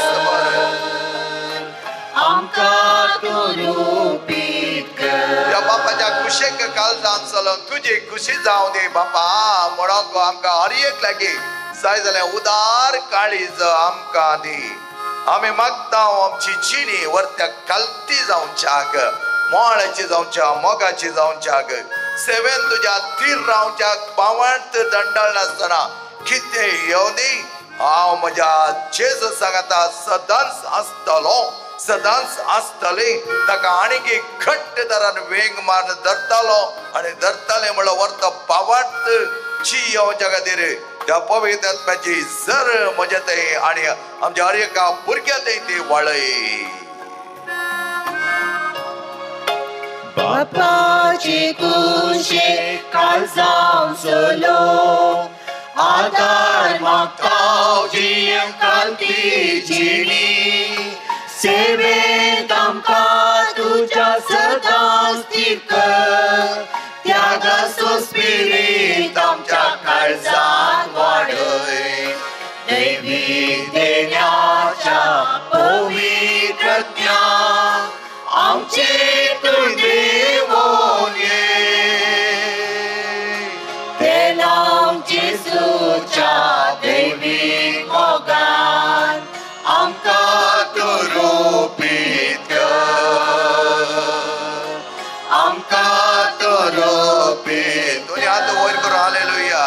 आमका तू रूपीत कर या बापाच्या कुशेक काल जावन चलोन तुझी खुशी जाऊ दे बापा म्हणून आमका हर एक लागी जाय जाल्यार उदार काळीज आमका दी आम्ही मागता आमची चिनी वरत्या कालती जावच्याक मोळाची जावच्या मोगाची जावच्याक सेवेन तुझ्या तीर रावच्याक पावंत दंडळ नासतना कितें येवं दी हांव म्हज्या जेजू सांगता सदांच आसतलो सदांच आसतली ताका आनीक एक घट्ट दरान वेंग मारून धरतालो आनी धरताले म्हणल्यार वर्त पावंत ची येवच्या खातीर त्या पवित्र आत्म्याची जर म्हजे ते आणि आमच्या हर एका भुरग्या ते वाळय बापाची कुशे काल जावन चलो आदार मागता जियें कांती जिणी सेवेत आमका तुझ्या सदांच स्थिर कर त्यागाचो स्पिरीट आमच्या काळजांत वाडय दैविक देण्याच्या पवित्र ज्ञान आमचे तू देवोन ये तेलाव जेसूच्या दैविक मोगान आमका तू रूपीत कर आमका तू रूपीत दोन्ही हात वर करू हालेलुया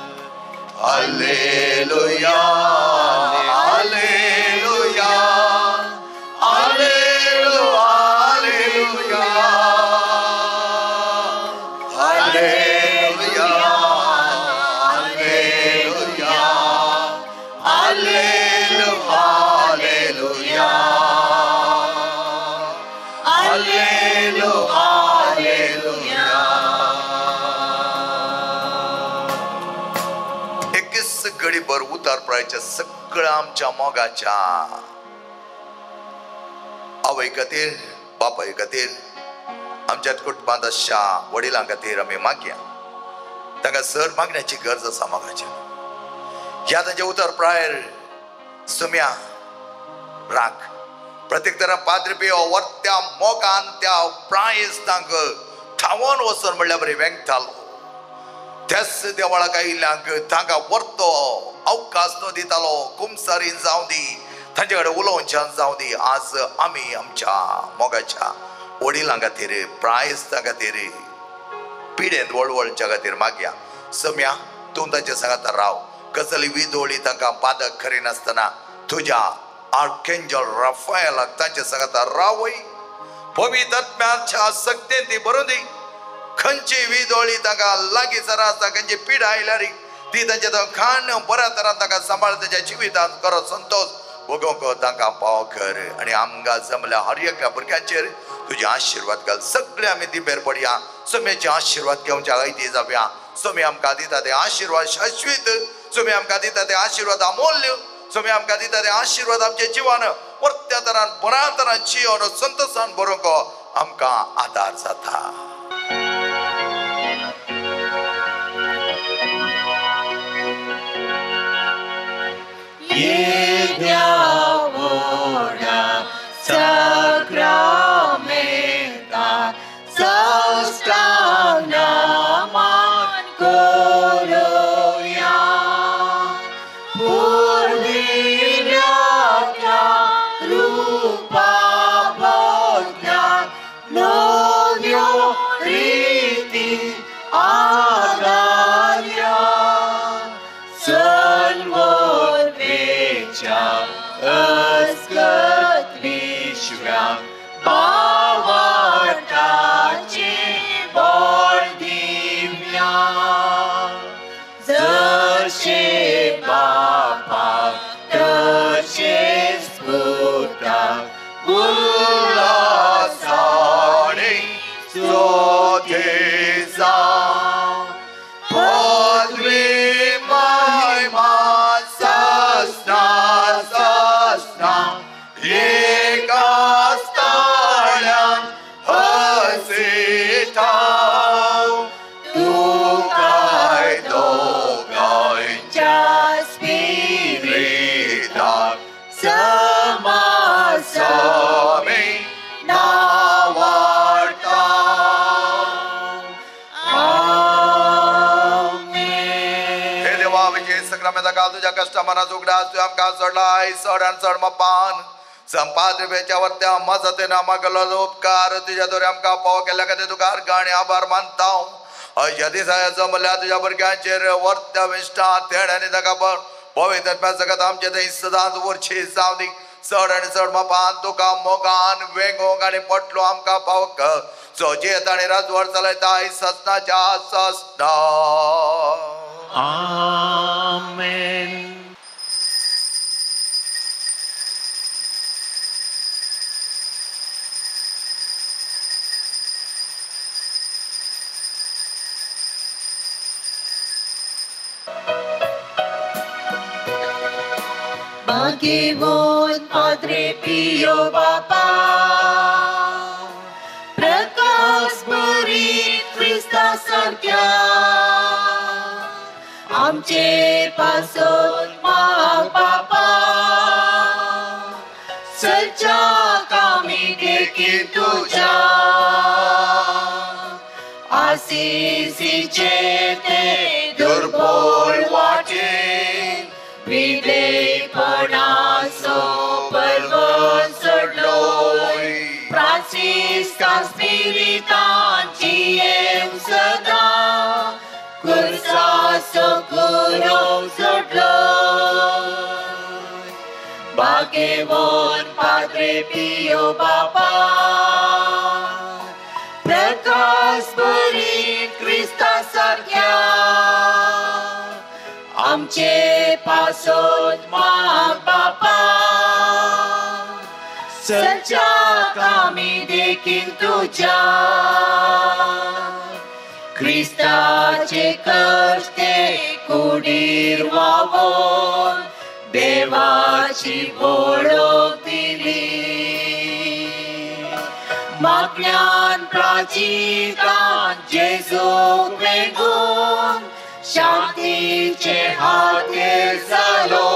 हालेलुया हालेलुया हालेलुया हालेलुया हालेलुया हालेलुया हालेलुया हालेलुया एकच घडीभर उतार पळायच्या सगळ्या आमच्या मोगाच्या आवय खातीर बापाय खातीर आमच्या कुटुंबांत आसच्या वडिलां खातीर आमी मागया ताका सर मागण्याची गरज आसा मोगाच्या ह्या तांच्या उतर प्रायर सुम्या राख प्रत्येक तरा पाद्री पियो वर्त्या मोगान त्या प्रायस तांक थावोन वचून म्हणल्यार बरें वेंगतालो त्याच देवळाक आयिल्ल्यांक तांकां वर्तो अवकाश तो दितालो कुमसारीन जावं दी तांचे कडेन उलोवच्यान जावं दी आज आमी आमच्या मोगाच्या वडिलां खातीर प्रायस्तां खातीर पिडेंत वळवळच्या खातीर मागया सम्या तूं तांचे सांगात राव कसली विदोळी तांकां बादक करिनासतना तुज्या आर्केंजल राफायलाक तांचे सांगात रावय पवित्र आत्म्याच्या सक्तेन ती बरोवन दी खंयची विदोळी तांकां लागीं सर आसता खंयची पिडा आयल्यार ती तांचे खाण बऱ्या तरान तांकां सांबाळ ताच्या जिवितांत करो संतोष भोगोवंक तांकां पाव कर आनी आमकां जमल्या हर एका भुरग्यांचेर तुजे आशिर्वाद घाल सगळे आमी दिबेर पडया समेचे आशिर्वाद घेवच्या गायती जावया समे आमकां दिता ते आशिर्वाद शाश्वीत समे आमकां दिता ते आशिर्वाद अमूल्य समे आमकां दिता ते आशिर्वाद आमचे जिवान परत्या तरान बऱ्या तरान जियोन संतोषान बरोवंक आमकां आदार जाता Yeah. तुझ्या कस्टमरांना उगडास तू आमकां सोडलाय चड आनी चड मोपान संपाद्रिपेच्या वरत्या मजतेन मागलो उपकार तुझ्या दोरी आमकां पाव केल्या खातीर तुका गाणी आभार मानता अशा दिसा जमल्या तुझ्या भुरग्यांचेर वर्त्या विश्टा तेण्यानी ताका पवित्र सगळ्यात आमचे थंय सदांच उरची जावं दी चड आनी चड मोपान तुका मोगान वेंगोंक आनी पटलो आमकां पावक सोजेत आनी राजवड चलयताय ससनाच्या ससना आमेन. Magivon Padre Pio Baba प्रकाश बरी ख्रिस्ता सारख्या आमचे पासून माग बापा सच्चा कामी देखील तुझ्या आशिषीचे ते दुर्बळ वाटे विधेयपणाचो पर्वत सोडलोय फ्रांसिस्का स्पिरितांची येम सदा कुर्साचो गुरव सोडलोय भाग्यवान पाद्रे पियो बाबा प्रकाश बरी ख्रिस्ता सारख्या आमचे पासून माग बापा सच्चा कामी देखील तुझ्या ख्रिस्ताचे कष्टे कुडीर वावोन देवाची वळख दिली मागण्यान प्राचितान जेजूक वेगून शांतीचे हातेर जालो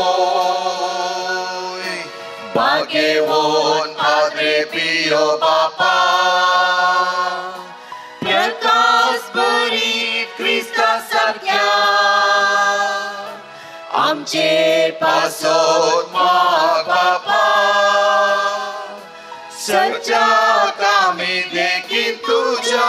भाग्यवान पाद्रे पियो बापा प्रकाश बरी ख्रिस्ता सारख्या आमचे पासून माग बापा सच्चा कामी देखील तुझ्या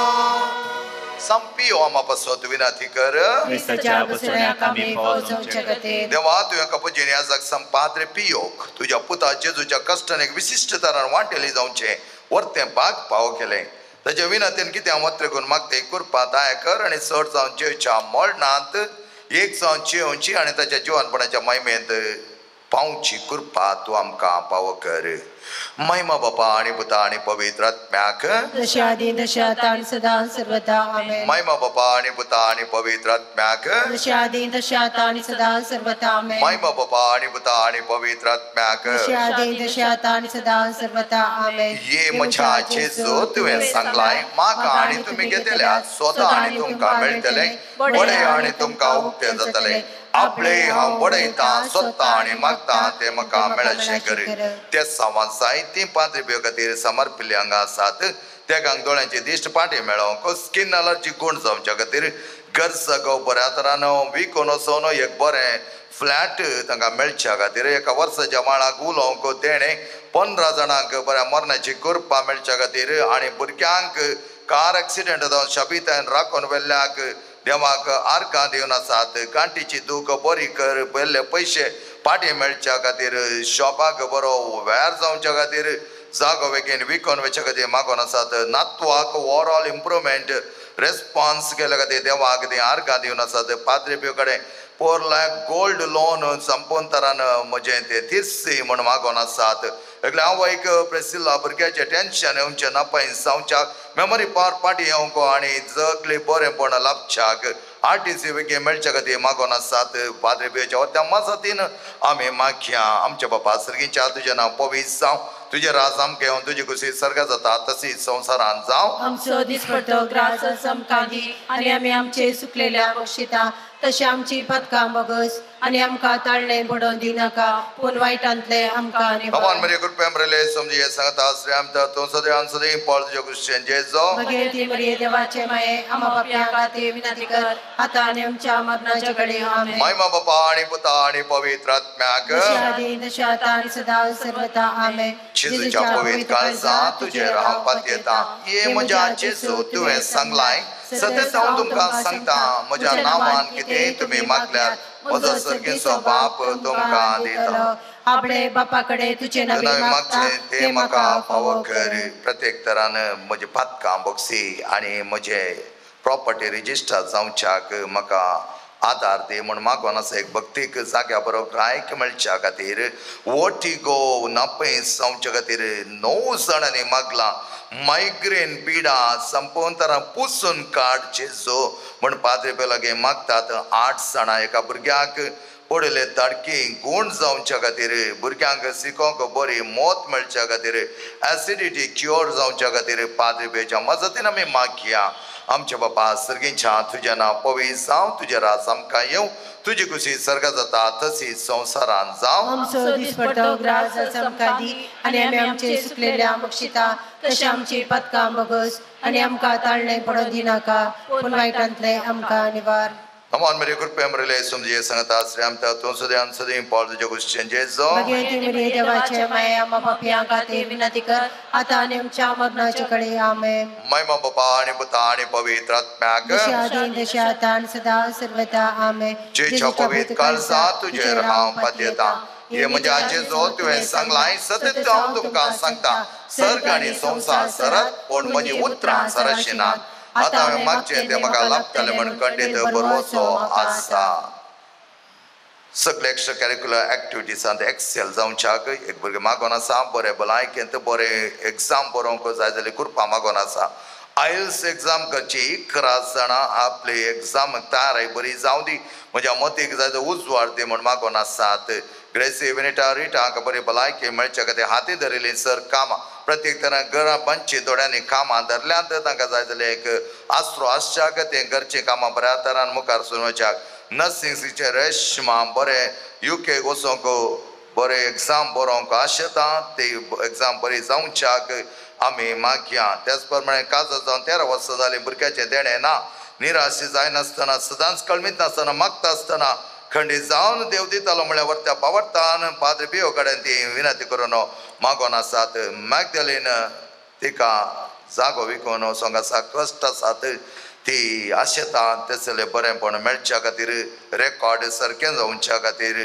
संपी ओमा पसोत विनंती कर ख्रिस्ताच्या बसण्याक आमी पोहोचोवचे खातीर देवा तुवें कपजिने आजक संपाद्रे पियोक तुझ्या पुता जेजूच्या कश्टान एक विशिश्ट तरान वांटेली जावचे वर्तें भाग पाव केले ताच्या विनंतीन कितें हांव वत्रेकून मागते कृपा दया कर आनी चड जावन जेवच्या मळणांत एक जावन जेवची आनी ताच्या जिवनपणाच्या महिमेंत पावची कृपा तूं आमकां पाव कर महिमा बापा आणि पुता आणि पवित्र आत्म्याक दशादी दशात आणि सदा सर्वदा आमेन महिमा बापा आणि पुता आणि पवित्र आत्म्याक दशादी दशात आणि सदा सर्वदा आमेन महिमा बापा आणि पुता आणि पवित्र आत्म्याक दशादी दशात आणि सदा सर्वदा आमेन ये म्हज्या जेजू तुवें सांगलाय म्हाका आनी तुमी घेतल्या स्वता आनी तुमकां मेळटले बडे आनी तुमकां उक्ते जातले आपले हांव बडयता स्वता आनी मागता ते म्हाका मेळचें कर ते सावन जायतीं पाद्री खातीर समर्पिल्ली हांगा आसात त्या दोळ्यांची दिश्ट पाटी मेळोवंक स्किन अलर्जी गुण जावच्या खातीर घर सगळो बऱ्या तरान विकून वचोन एक बरें फ्लॅट तांकां मेळच्या खातीर एका वर्साच्या माळाक उलोवंक तेणें पंदरा जाणांक बऱ्या मरणाची कृपा मेळच्या खातीर आनी भुरग्यांक कार एक्सिडेंट जावन शाबितायेन राखून व्हेल्ल्याक देवाक आर्कां दिवन आसात गांठीची दूख बरी कर पयले पयशे पाटी मेळच्या खातीर शॉपाक बरो वेर जावच्या खातीर जागो बेगीन विकून वेच्या खातीर मागोन आसात नातवाक ओवरऑल इम्प्रुवमेंट रेस्पॉन्स केल्या खातीर देवाक ती आर्कां दिवन आसात पाद्री कडेन फोर लॅक गोल्ड लोन संपूर्ण तरान म्हजें तें तिरसी म्हूण मागोन आसात एकल्या हांव एक प्रेसिल्ला भुरग्याचें टेन्शन येवचें नापय जावच्याक मेमरी पावर पाटी येवंक आनी जगली बरेंपण लाभच्याक आरटीसी बेगीन मेळच्या खातीर मागोन आसात पाद्री पियोच्या त्या मजतीन आमी मागया आमच्या बापा सर्गीच्या तुजें नांव पवित्र जावं तुजें राज आमकां येवन तुजी कुशी सर्गा जाता तशीच संवसारांत जावं आमचो दिसपट्टो ग्रास आमकां दी आनी आमी आमचे सुकलेल्या बक्षिता तशें आमची पदकां बगस आणि आमकां ताळणे पडोवन दिनाका पूण वायटांतले आमकां Come Nivar on, Maria, good pembrele, somji, sangata, sriamta, tom sadian sadi, Paul, Jogushen, Jezo. Bhagwati मरिये देवाचे माये आम्हा पापियां खातीर विनंती कर आता आणि आमच्या मरणाच्या घडी आमेन Maima Bapa आणि Puta आणि पवित्रात्म्याक दशादी दशाता आणि सदा सर्वदा आमेन जेजूच्या पवित्र काळजा तुझे राहपात येता ये म्हज्या जेजू तुवें सांगलाय सतत हांव तुमकां सांगता म्हज्या नांवान कितें तुमी मागल्यात म्हजो सर्गेचो बाप तुमकां दिता आपले बापा कडेन तुझे नवी नवी मागता मागचे ते म्हाका फावो कर प्रत्येक तरान म्हजी पातकां बक्षी आनी म्हजे प्रॉपर्टी रिजिस्टर जावच्याक म्हाका आधार दे म्हण मागोन आसा एक भक्तीक जाग्या बरोबर रायक मेळच्या खातीर वोटिगो नापयस जावच्या खातीर णव जाणांनी मागला मायग्रेन पिडा संपोवन तरा पुसून काड जेजो म्हण पाद्रे बेलागे मागतात आठ जाणां एका भुरग्याक पडले ताडकी गूण जावच्या खातीर भुरग्यांक शिकोवंक बरी मोत मेळच्या खातीर एसिडिटी क्युअर जावच्या खातीर पाद्रे बेच्या मजतीन आमी मागया आमचे बापा सर्गीच्या तुझे नांव पवी जावं तुझे राज आमकां येवं तुजी खुशी सर्ग जाता तशी संवसारान जावं आमचो दिसपडटो ग्रास आमकां दी आनी आमी आमचे सुकलेल्या बक्षिता तशें आमची पदकां बगस आनी आमकां ताळणे पडोवन दिनाका पूण वायटांतले आमकां निवार Come on, Maria, good pembrele, somji, sangata, sriamta, tom sadian sadi, Paul, Jogushen, Jezo. Bhagwati मरिये देवाचे माये आम्हा पापियां खातीर विनंती कर आता आणि आमच्या मरणाच्या घडी आमेन Maima Bapa आणि Puta आणि पवित्रात्म्याक दशादी दशाता आणि सदा सर्वदा आमेन जेच्या पवित्र काळजा तुझे रावपात येता ये म्हज्या जेजो तुवें सांगलाय सतत हांव तुमकां सांगता सर्ग आनी संवसार सरत पूण म्हजी उतरां सरशिनात आता हांवें मागचें तें म्हाका लाभतलें म्हण खंडीत बरोवचो आसा सगळे एक्स्ट्रा कॅरिक्युलर एक्टिविटीजांत एक्सेल जावच्याक एक भुरगें मागोन आसा बरें भलायकेंत बरें एग्जाम बरोवंक जाय जाल्यार करपा मागोन आसा आयल्स एग्जाम करची इकरा जाणां आपली एग्जाम तयारी बरी जावं दी म्हज्या मतीक जाय तो उजवाड दी म्हण मागोन आसात ग्रेसी विनिटा रिटा हांकां बरी भलायकी मेळच्या खातीर हाती धरिल्लीं सर कामां प्रत्येक तरां घरा बंदची दोळ्यांनी कामां धरल्यांत तांकां जाय जाल्यार एक आसरो आसच्या खातीर घरचीं कामां बऱ्या तरान मुखार सुरवच्याक नर्सिंगचे रेशमा बरें युके वचोंक बरें एग्जाम बरोवंक आशेता ती एग्जाम बरी जावच्याक आमी मागया त्याच प्रमाणे काजर जावन तेरा वर्सां जालीं भुरग्याचें देणें ना निराशी जायनासतना सदांच कळमीत नासतना मागता आसतना खंडीत जावन देव दितालो म्हळ्यार वर्त्या पावडटान पाद्री पियो कडेन ती विनंती करून मागोन आसात मॅगदलीन तिका जागो विकून वचोंक आसा कश्ट आसात ती आशेता तसलें बरेंपण मेळच्या खातीर रेकॉर्ड सारकें जावच्या खातीर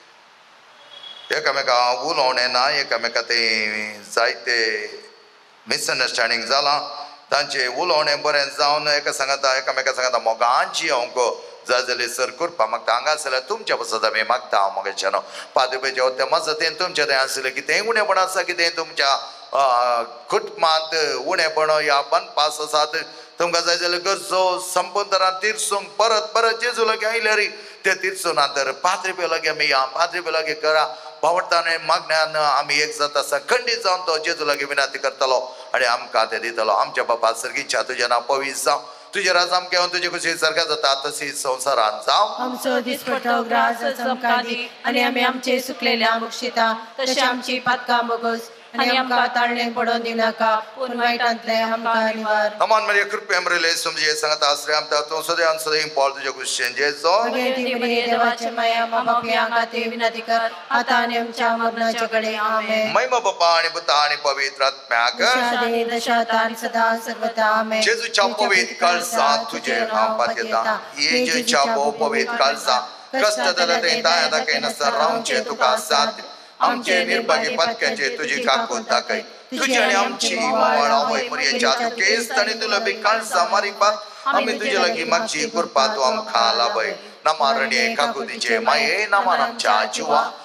एकामेका उलोवणें ना एकामेका तें जायते मिसअंडरस्टँडींग जालां तांचें उलोवणें बरें जावन एका सांगता एकामेका सांगता मोगांची हांव जाय जाल्यार सर करपा मागता हांगा आसल्यार तुमच्या पासत आमी मागता हांव मोगाच्यान पाद्रीपेचे होत्या मजतीन तुमचें थंय आसलें कितेंय उणेपण आसा कितेंय तुमच्या कुटुंबांत उणेपण या बंद पास आसात तुमकां जाय जाल्यार गरजो संपूर्ण तरान तिरसूंक परत परत जेजू लागी आयल्यार ते तिरसूना तर पाद्री लागी आमी या पाद्री लागी करा भावताने मागण्यान आमी एक जाता आसा खंडीत जावन तो जेजू लागी विनंती करतलो आनी आमकां ते दितलो आमच्या बापा सर्गीच्या तुजें नांव पवीस जावं तुजे राज आमकां येवन तुजे खुशी सर्गा जाता तशी संवसारान जावं आमचो दिसपडटो ग्रास आमकां दी आनी आमी आमचे सुकलेल्या बक्षिता तशें आमची पदकां बगस आनी आमकां ताळणे पडोवन दिनाका पूण वायटांतले आमकां निवार Come on, Maria, कृपया मरेले समजे सांगता आसरे आमता तूं सदां सदां पॉल तुजे खुशेन जेजो भगवती मरिये देवाचे माया आम्हा पापियां खातीर विनंती कर आता आनी आमच्या मरणाच्या घडी आमेन महिमा बापा आणि पुता आणि पवित्र आत्म्याक दशादी दशाता आणि सदा सर्वदा आमेन जेजूच्या पवित्र काळजा तुजे रावपात येता येजूच्या भोव पवित्र काळजा कष्ट जाता ते दाया दाखय नसता रावचे तुका साथ आमचे निर्भाग्य पत्क्याचे तुझी काकूत दाखय तुझी आणि आमची वळावय मरियेच्या तू केस आणि तुला बी काळजा मारिपात आम्ही तुझे लागी मागची कृपा तू आमकां लाभय नामारणे काकुतीचे माये नामान आमच्या जिवा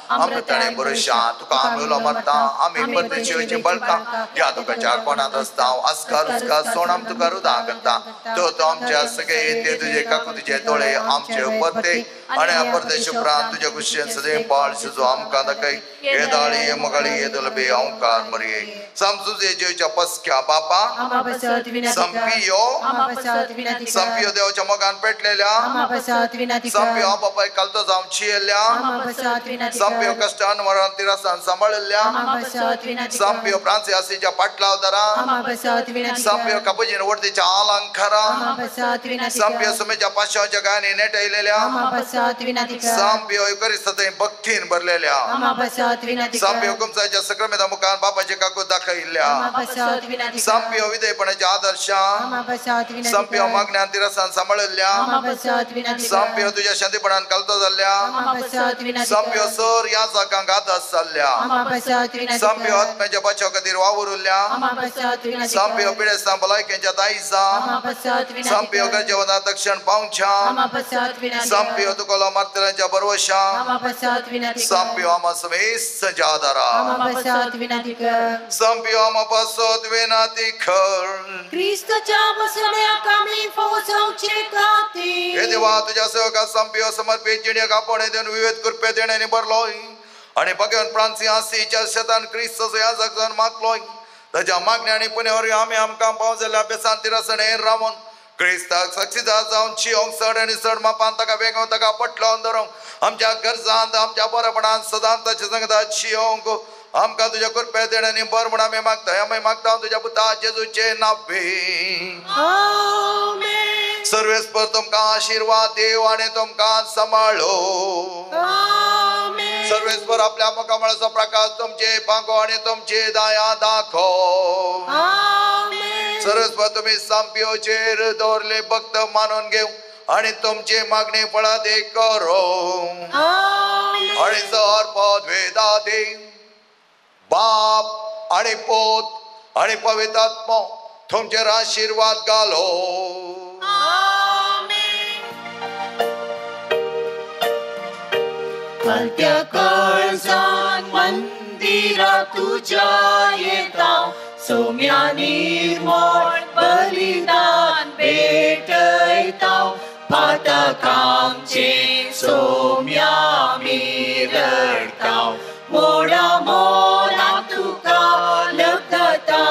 अमृताने पुरुषा तुका आम्ही उलो मारता आम्ही परदेशीची बळका ज्या तुका चार कोणात असता अस्कार उसकार सोनाम तुका रुदा करता तो तो आमच्या सगळे येते तुझे काकू तुझे तोळे आमचे उपरते आणि परदेश उपरांत तुझ्या कुशेन सदैव पाळ सुजो आमका दकै येदाळी मगळी येदलबे ओंकार मरिये समजुजे जेच्या पस्क्या बापा संपियो संपियो देवाच्या मगान पेटलेल्या संपियो बापा कलतो जाऊन चियल्या संपियो कष्टान मरण तिरसान सांभाळल्या संपियो प्रांसी आसीच्या पाटलावदारा संपियो कपजीन वरतीच्या अलंकारा संपियो सुमेच्या पाशाच्या गाणी नेटयलेल्या संपियो करिस्तते भक्तीन भरलेल्या संपियो कुमसाच्या सक्रामेदा मुखान बापाचे काकू दाखयल्या संपियो विधेयपणाच्या आदर्शा संपियो मागण्यान तिरसान सांभाळल्या संपियो तुझ्या शांतीपणान कलतो जाल्ल्या संपियो सर या जागांक आदर्श जाल्ल्या संपियो आत्म्याच्या बचाव खातीर वावुरल्या संपियो पिडेस्तां भलायकेच्या दायजा संपियो गरजेवंता तक्षण पावच्या संपियो तुकोलो मार्तरांच्या बरवशा संपियो आमा समेस्त जादारा संपियो आमा पासोत विनाती कर ख्रिस्ताच्या बसण्या कामी पोहोचवचे खातीर हे देवा तुझ्या सेवका संपियो समर्पित जिणे कापणे देऊन विवेद कृपे देण्याने भरलोय आणि भगवान प्रांसी आसीच्या शतान ख्रिस्त या जगन मागलोय ताच्या मागण्याने पुण्यावर आम्ही आमकां पावजेल्या बेसांती रसणे रावून क्रिस्ताक साक्षीदार जावन चियोंक चड आनी चड मापान ताका वेगोवन ताका पटलोवन धरूंक आमच्या गरजांत आमच्या बरेपणान सदांच ताच्या संगताक चियोंक आमकां तुज्या कृपे देण्याने बर म्हण आमी मागताय आमी मागता तुज्या पुता जेजूचे नांवे आमेन सर्वेस्पर तुमकां आशीर्वाद देव आनी तुमकां सांबाळो आमेन सर्वेस्पर आपल्या मुखामळाचो प्रकाश तुमचे पांगो आनी तुमची दया दाखो आमेन सर्वेस्पर तुम्ही संपियोचेर दवरले भक्त मानून घेऊ आणि तुमचे मागणे फळा दे करो आमेन आणि जर पद वेदा दे बाप आणि पोत आणि पवित्र आत्मा तुमचेर आशीर्वाद घालो कळत्या काळजान मंदिरा तुझ्या येता सोम्या निर्मळ बलिदान भेटयता पातकांचे सोम्या मी रडता मोडा मोला तुका लग्नता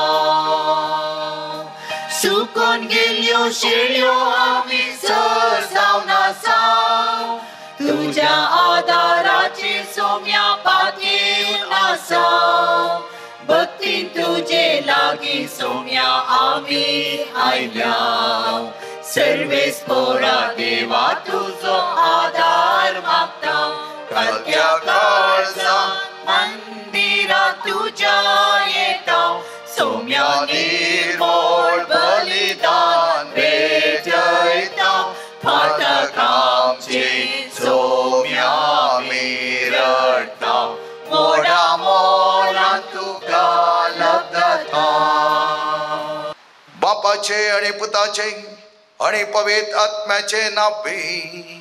सुकून गेल्यो शेळ्यो आमी सर जावन आसा तुझ्या आदाराची सोम्या पातयेवन आसा भक्तीन तुझे लागी सोम्या आमी आयल्या सर्वेस्परा देवा तुझो आधार मागता कळत्या काळजान मंदिरा तुझ्या येता सोम्या निर्मळ बलिदान भेटयता फाटकांचे सोम्या मी रडता मोडा मोला तुका लग्नता बापाचे आणि पुताचे आणि पवित्र आत्म्याचे नावे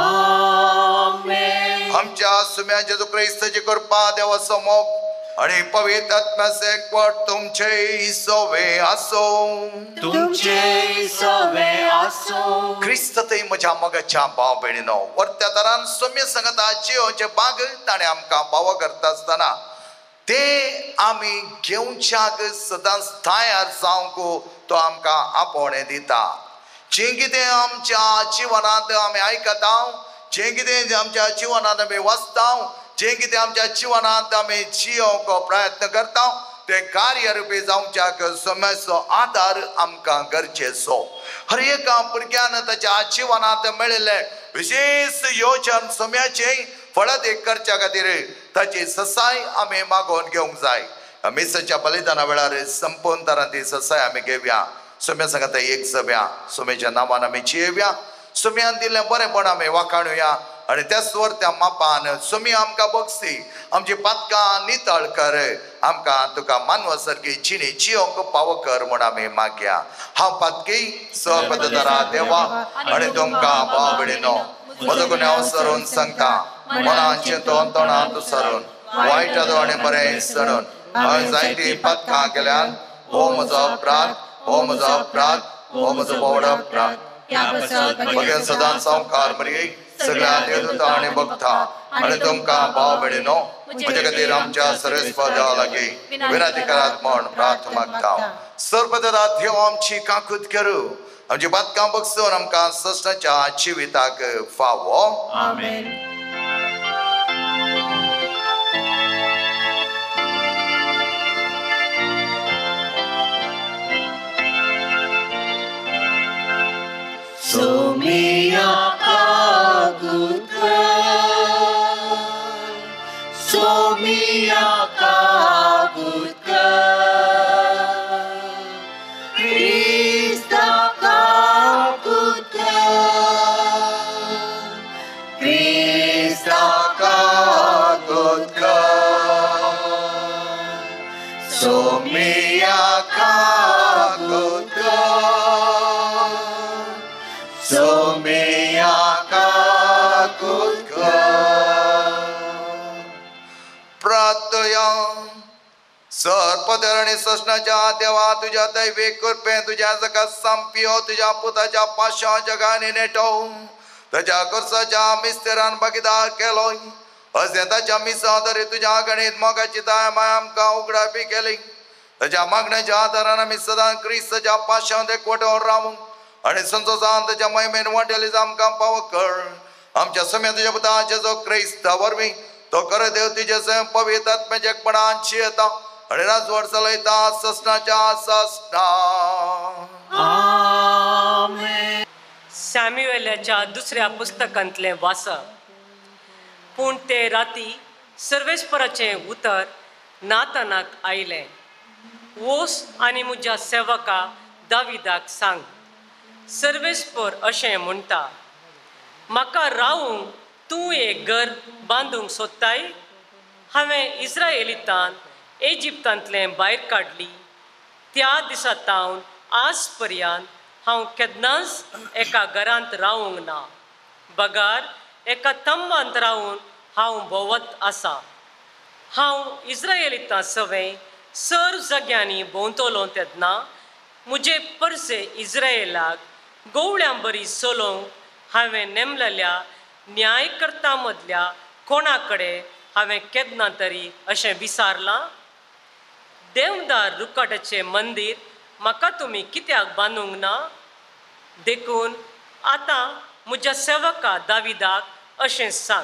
आमेन आमच्या सुम्या जेजू ख्रिस्ताची कृपा देवा समोर आणि पवित्र आत्म्याचे एकवट तुमचे सोवे असो तुमचे सोवे असो ख्रिस्त ते म्हज्या मगाच्या भाव भयणीनो वर्त्या तरान सौम्य संगता जियोचे बाग ताणे आमकां भाव करता आसतना ते आमी घेवच्याक सदांच तयार जावंक तो आमकां आपोवणें दिता जें कितें आमच्या जिवनांत आमी आयकता जें कितें आमच्या जिवनांत आमी वाचता जें कितें आमच्या जिवनांत आमी जियोवंक प्रयत्न करता ते कार्यरुपी जावच्याक सोम्याचो आदार आमकां गरजेचो हर एका भुरग्यान ताच्या जिवनांत मेळिल्ले विशेष योजन सोम्याचे फळादेख करच्या खातीर ताची ससाय आमी मागोवन घेवंक जाय मिसाच्या बलिदाना वेळार संपूर्ण तरां ती ससाय आमी घेवया सोम्या सांगता एक सव्या सोम्याच्या नांवान आमी जियेवया सोम्यान दिल्लें बरेंपण आमी वाखाणुया आणि त्याच वर त्या मापान सोमी आमकां बक्षी आमची पातकां नितळ कर आमकां तुका मानवा सारकी जिणी जियोंक पाव कर म्हण आमी मागया हांव पातकी सपदतारा देवा आनी तुमकां भाव भयणीनो म्हजो गुन्यांव सरून सांगता मनांचे तोंड तोंडांत सरून वायट आनी बरें सडून हांवें जायतीं पथकां केल्यान हो म्हजो अपराध हो म्हजो अपराध हो म्हजो व्हड अपराध. भगेन सदांच संवकार मरी सगळ्या देवदूतां आनी भक्तां आनी तुमकां भाव भयणीनो म्हजे खातीर आमच्या सर्वेस्पर देवा लागीं विनंती करात म्हूण प्रार्थना मागता. सर्वदा देव आमची काकूत करूं आमची पथकां बगसून आमकां सस्ताच्या जिविताक फावो. आमेन. Somia kagutka, Somia kagutka, Krista kagutka, Krista kagutka, Somia kagutka. Somia kagutka. प्रार्थया सर्पदर आणि ससनाच्या देवा तुझ्या दैविक कृपे तुझ्या जगा संपियो तुझ्या पुताच्या पाशा जगाने नेटो तुझ्या कर्साच्या मिस्तेरान भागीदार केलोय असे ताच्या मिसादरी तुझ्या गणित मोगाची ताय माय आमकां उगडापी केली तुझ्या मागण्याच्या आदारान आमी सदां क्रिस्ताच्या पाशांत एकवटावन रावूं आणि संतोषान तुझ्या महिमेन वाटेली आमकां पाव कर आमच्या समेत तुझ्या पुताचे जो क्रिस्ता वरवीं तो कर देव तुझे स्वयं पवित्र आत्म्याचे एकपणांची येता आणि राजवट चलयता ससनाच्या ससना. Amen. सॅम्युएलाच्या दुसऱ्या पुस्तकांतलें वाचप. पूण ते राती सर्वेस्पराचें उतर नातानाक आयलें. वोस आनी म्हज्या सेवका दाविदाक सांग. सर्वेस्पर अशें म्हणटा, म्हाका रावूंक तूं एक घर बांदूंक सोदताय? हांवें इस्रायेलीतान इजिप्तांतलें भायर काडली त्या दिसा तावन आज पर्यंत हांव केन्नाच एका घरांत रावूंक ना. बगार एका तंबांत रावून हांव भोंवत आसा. हांव इस्रायेलीतां सवय सर जाग्यांनी भोंवतलो तेन्ना म्हजे परसे इस्रायेलाक गवळ्यां बरी सोलोवंक हांवें नेमलेल्या न्यायकर्ता मदल्या कोणा कडेन हांवें केन्ना तरी अशें विचारलां? देवदार रुखाटाचें मंदीर म्हाका तुमी कित्याक बांदूंक ना? देखून आतां म्हज्या सेवका दाविदाक अशें सांग.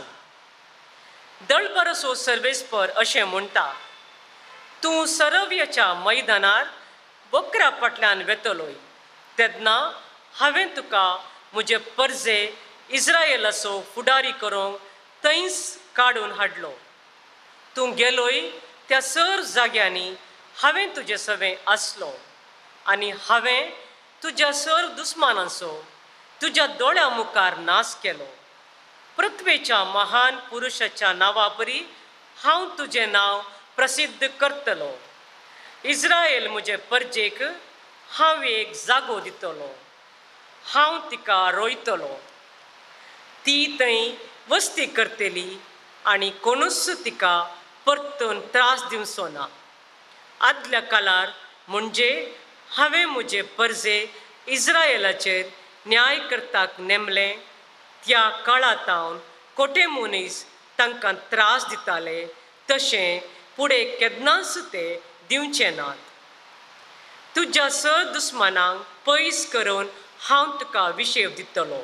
दळबरसो सर्वेस्पर अशें म्हणटा, तूं सरव्याच्या मैदानार बकरा फाटल्यान वेतलोय तेन्ना हांवें तुका म्हजे परजे इस्रायेलाचो फुडारी करूंक थंयच काडून हाडलो. तूं गेलोय त्या सर जाग्यांनी हांवें तुजे सवें आसलो आनी हांवें तुज्या सर दुस्मानांचो तुज्या दोळ्या मुखार नाश केलो. पृथ्वेच्या महान पुरुशाच्या नांवा परी हांव तुजें नांव प्रसिद्ध करतलो. इस्रायल म्हजे परजेक हांव एक जागो दितलो. हांव तिका रोयतलो. ती थंय वस्ती करतली आनी कोणूच तिका परतून त्रास दिवचो ना. आदल्या काळार म्हणजे हांवें म्हजे परजे इस्रायेलाचेर न्यायकर्ताक नेमले त्या काळांतावन कोटे मनीस तांकां त्रास दिताले तशें फुडें केन्नाच ते दिवचे नात. तुज्या सर दुस्मानांक पयस करून हांव तुका विशेव दितलो.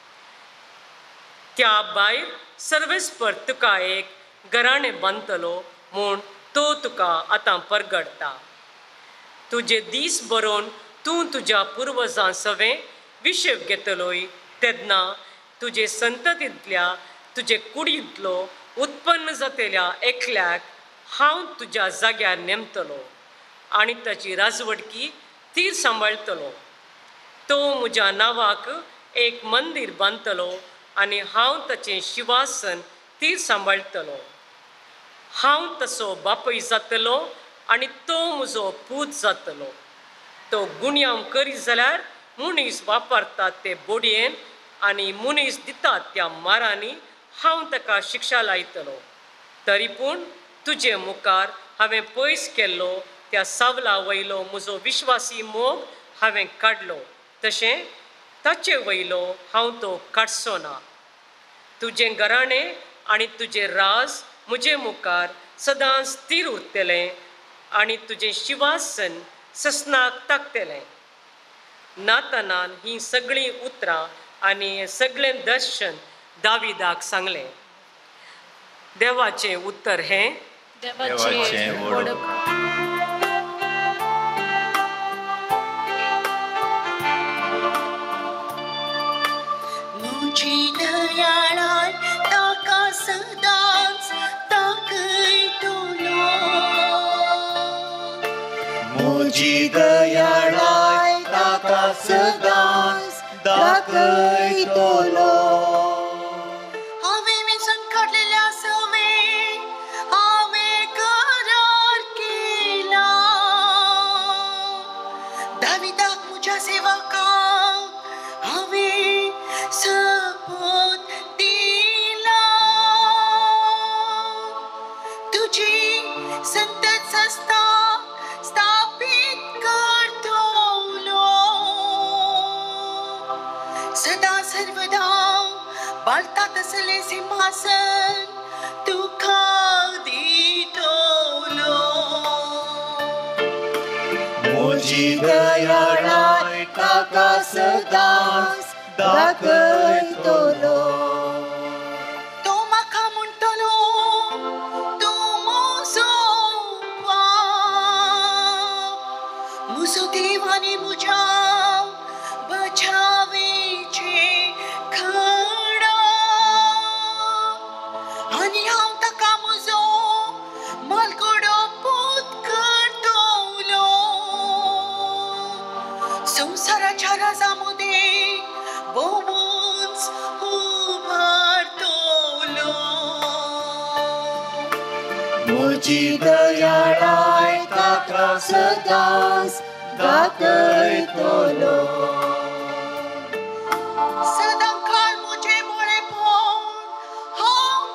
त्या भायर सर्वेस्पर तुका एक घराणें बांदतलो म्हूण तो तुका आतां परगडटा. तुजे दीस बरोवन तूं तुज्या पुर्वजां सवें विशेव घेतलोय तेन्ना तुजे संततींतल्या तुजे कुडींतलो उत्पन्न जातल्या एकल्याक हांव तुज्या जाग्यार नेमतलो आनी ताची राजवडकी ती सांबाळतलो. तो म्हज्या नांवाक एक मंदीर बांदतलो आनी हांव ताचें शिवासन ती सांबाळतलो. हांव तसो बापूय जातलो आनी तो म्हजो पूत जातलो. तो गुन्यांव करी जाल्यार मनीस वापरतात ते बोडयेन आनी मनीस दितात त्या मारांनी हांव ताका शिक्षा लायतलो. तरी पूण तुजे मुखार हांवें पयस केल्लो त्या सावला वयलो म्हजो विश्वासी मोग हांवें काडलो, तशें ताचे वयलो हांव तो काडचो ना. तुजें घराणें आनी तुजें राज म्हजे मुखार सदांच स्थिर उरतलें आनी तुजें शिवासन ससनाक ताकतलें. नातानान ही सगळीं उतरां आनी हें सगळें दर्शन दाविदाक सांगलें. देवाचें उत्तर हें देवाचें वडक. मुजी दयाळाय ताका सदांच ताकयतलो. मुजी दयाळाय ताका सदांच दाखयतलो. हांवें वेचून काडलेल्या सवे हांवें करार केला. दाविदाक म्हज्या सेवकाक हांवें शपथ दिला. तुजी संतत संस्था स्थापीत करतलो. सदा सर्वदा बाळतात असले सिंहासन तुका दितलो. मुजी दयाळाय ताका सदांच दाखयतलो. तो म्हाका म्हणटलो तूं म्हजो बाप, म्हजो देव आनी म्हज्या बचावेचें खडा. आनी हांव ताका म्हजो मालकुडो पूत करतलो. संवसाराच्या राजा मदें भोंवूच उबारतलो. मुजी दयाळाय ताका सदांच दाखयतलो. सदां काळ म्हजें बळेपण हांव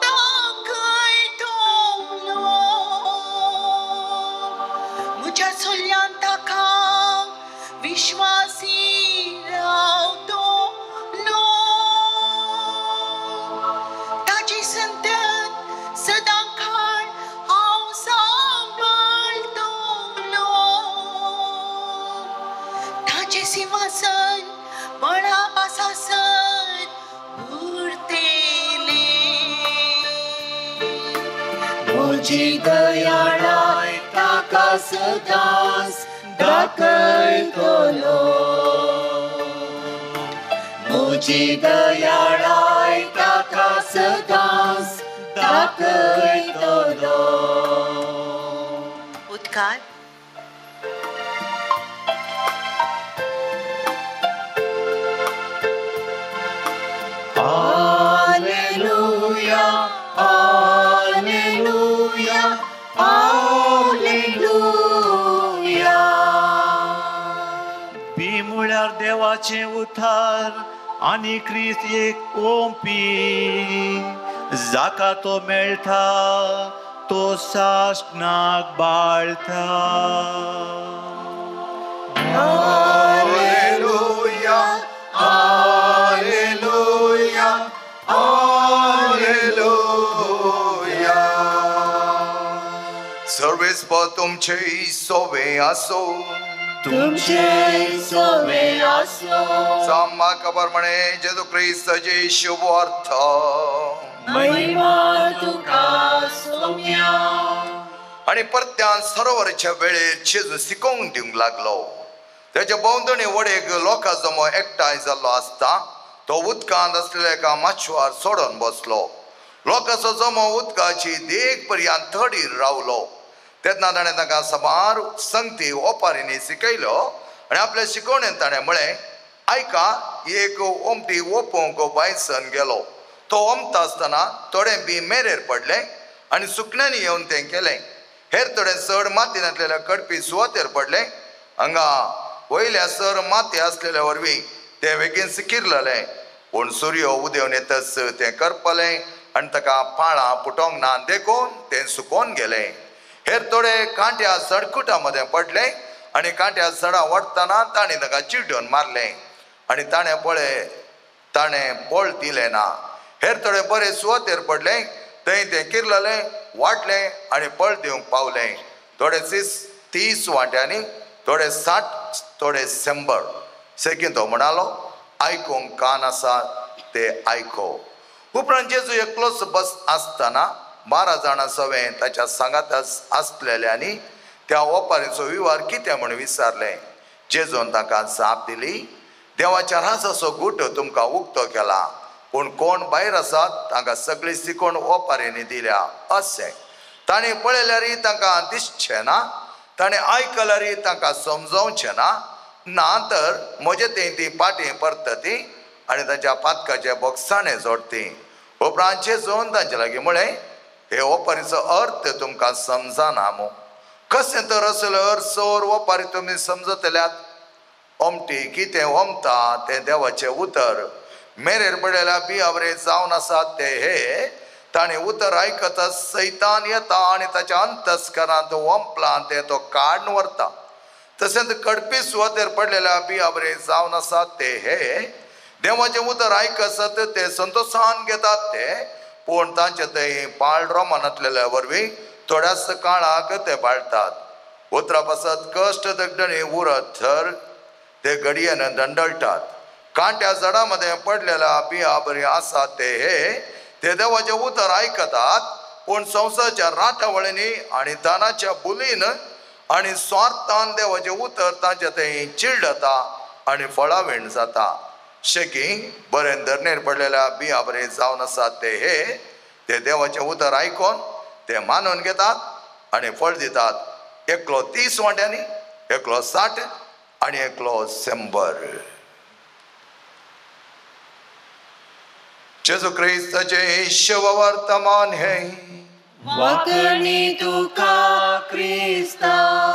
दाखयतलो. म्हज्या चलयान ताका विश्वासी रावतलो. ताची संतत सदां काळ हांव सांबाळतलो. ताचें सिंहासन बळा पासासन उरतेलें. मुजी दयाळाय ताका सदांच दाखयतलो. मुजी दयाळाय ताका सदांच दाखयतलो. उद्गार. Alleluia, Alleluia, Alleluia. बी म्हळ्यार देवाचें उद्धार आनी क्रिस्त एक ओंपी. जाका तो मेळटा तो साश्नाक बाळटा. Alleluia, Alleluia, Alleluia. सर्वेस्पर तुमचे सोवे आसो. तुमचे सोवे आसो. साम्मा खबर म्हणे जेजू ख्रिस्ताचे शुभ अर्थ. महिमा तुका सोम्या. आणि परत्यान सरोवराच्या वेळेर जेजू शिकोवंक दिवंक लागलो. त्याच्या भोंवतणी वडेक लोकां जमो एकठांय जाल्लो आसता तो उदकांत असलेल्या एका माचवार सोडून बसलो. लोकांचो जमो उदकाची देग पर्यंत थडीर रावलो. तेन्ना ताणें ताका सबार संगती ओपारींनी शिकयलो आनी आपल्या शिकवणेंत ताणें म्हळें, आयका एक ओमटी ओपोवंक भायसन गेलो. तो ओमता आसतना थोडें बी मेरेर पडलें आनी सुकण्यांनी येवन तें केलें. हेर थोडें चड मातयेंतलेल्या कडपी सुवातेर पडलें. हांगा वयल्या सर माती आसलेल्या वरवीं तें बेगीन सिकिरलेलें. पूण सूर्य उदेवन येतच तें करपलें आनी ताका पाळां पुटोंक ना देखून तें सुकोवन गेलें. हेर थोडे कांट्या सडकुटा मदें पडले आनी कांट्या सडा वडटना ताणें ताका चिड्डून मारलें आनी ताणें पळय ताणें पळ दिलें ना. हेर थोडे बरे सुवातेर पडले, थंय तें किरललें, वाटलें आनी पळ दिवंक पावलें. थोडे तीस तीस वांट्यांनी, थोडे साठ, थोडे शंबर. सेगीत तो म्हणालो, आयकूंक कान आसा ते आयको. उपरांत जेजू एकलोच बस आसतना बारा जाणां सवें ताच्या सांगात आसलेल्यांनी त्या ओपारीचो विवार कितें म्हूण विचारलें. जेजून ताका जाप दिली, देवाच्या राजाचो गुट तुमकां उक्तो केला, पूण कोण भायर आसात तांकां सगळी सिकोण ओपारींनी दिल्या अशें. ताणें पळयल्यारय तांकां दिसचें ना, ताणें आयकल्यारय तांकां समजोवचें ना, ना तर म्हजे थंय ती पाटी परतती आनी ताच्या पातकाचे बोगसाणें जोडती. उपरांत जेजून तांचे लागीं म्हळें, हे ओपारीचो अर्थ तुमकां समजना मू. कशें तर असले सोर ओपारी तुमी समजतल्यात. ओमटी कितें ओमता तें देवाचें उतर. मेरेर पडलेल्या बियावरे जावन आसात ते हे. ताणें उतर आयकतच सैतान येता आनी ताच्या अंतस्करांत ओंपलां तें तो काडून व्हरता. तशेंच कडपी सुवातेर पडलेल्या बियावरे जावन आसात ते हे. देवाचें उतर आयकसत ते संतोशान घेतात ते, पूण तांचे थंय पाळ रोमानांतलेल्या वरवीं थोड्याच काळाक ते बाळटात. उतरा पासत कश्ट दगडणी उरत तर ते घडयेन दंडळटात. कांट्या झाडां मदें पडलेल्या बिया बरी आसात ते हे. ते देवाचें उतर आयकतात, पूण संवसाराच्या राटावळींनी आनी दानाच्या बुलीन आनी स्वार्थान देवाचें उतर तांचे थंय चिड्डता आनी फळावीण जाता. शेकी बरें धरणेर पडलेल्या बिया बरे जावन आसात ते हे. ते देवाचें उतर आयकोन ते मानून घेतात आनी फळ दितात. एकलो तीस वांट्यांनी, एकलो साठ आनी एकलो शंबर. जेजू क्रिस्ताचे शुभ वर्तमान हे. वाकणी तुका क्रिस्ता.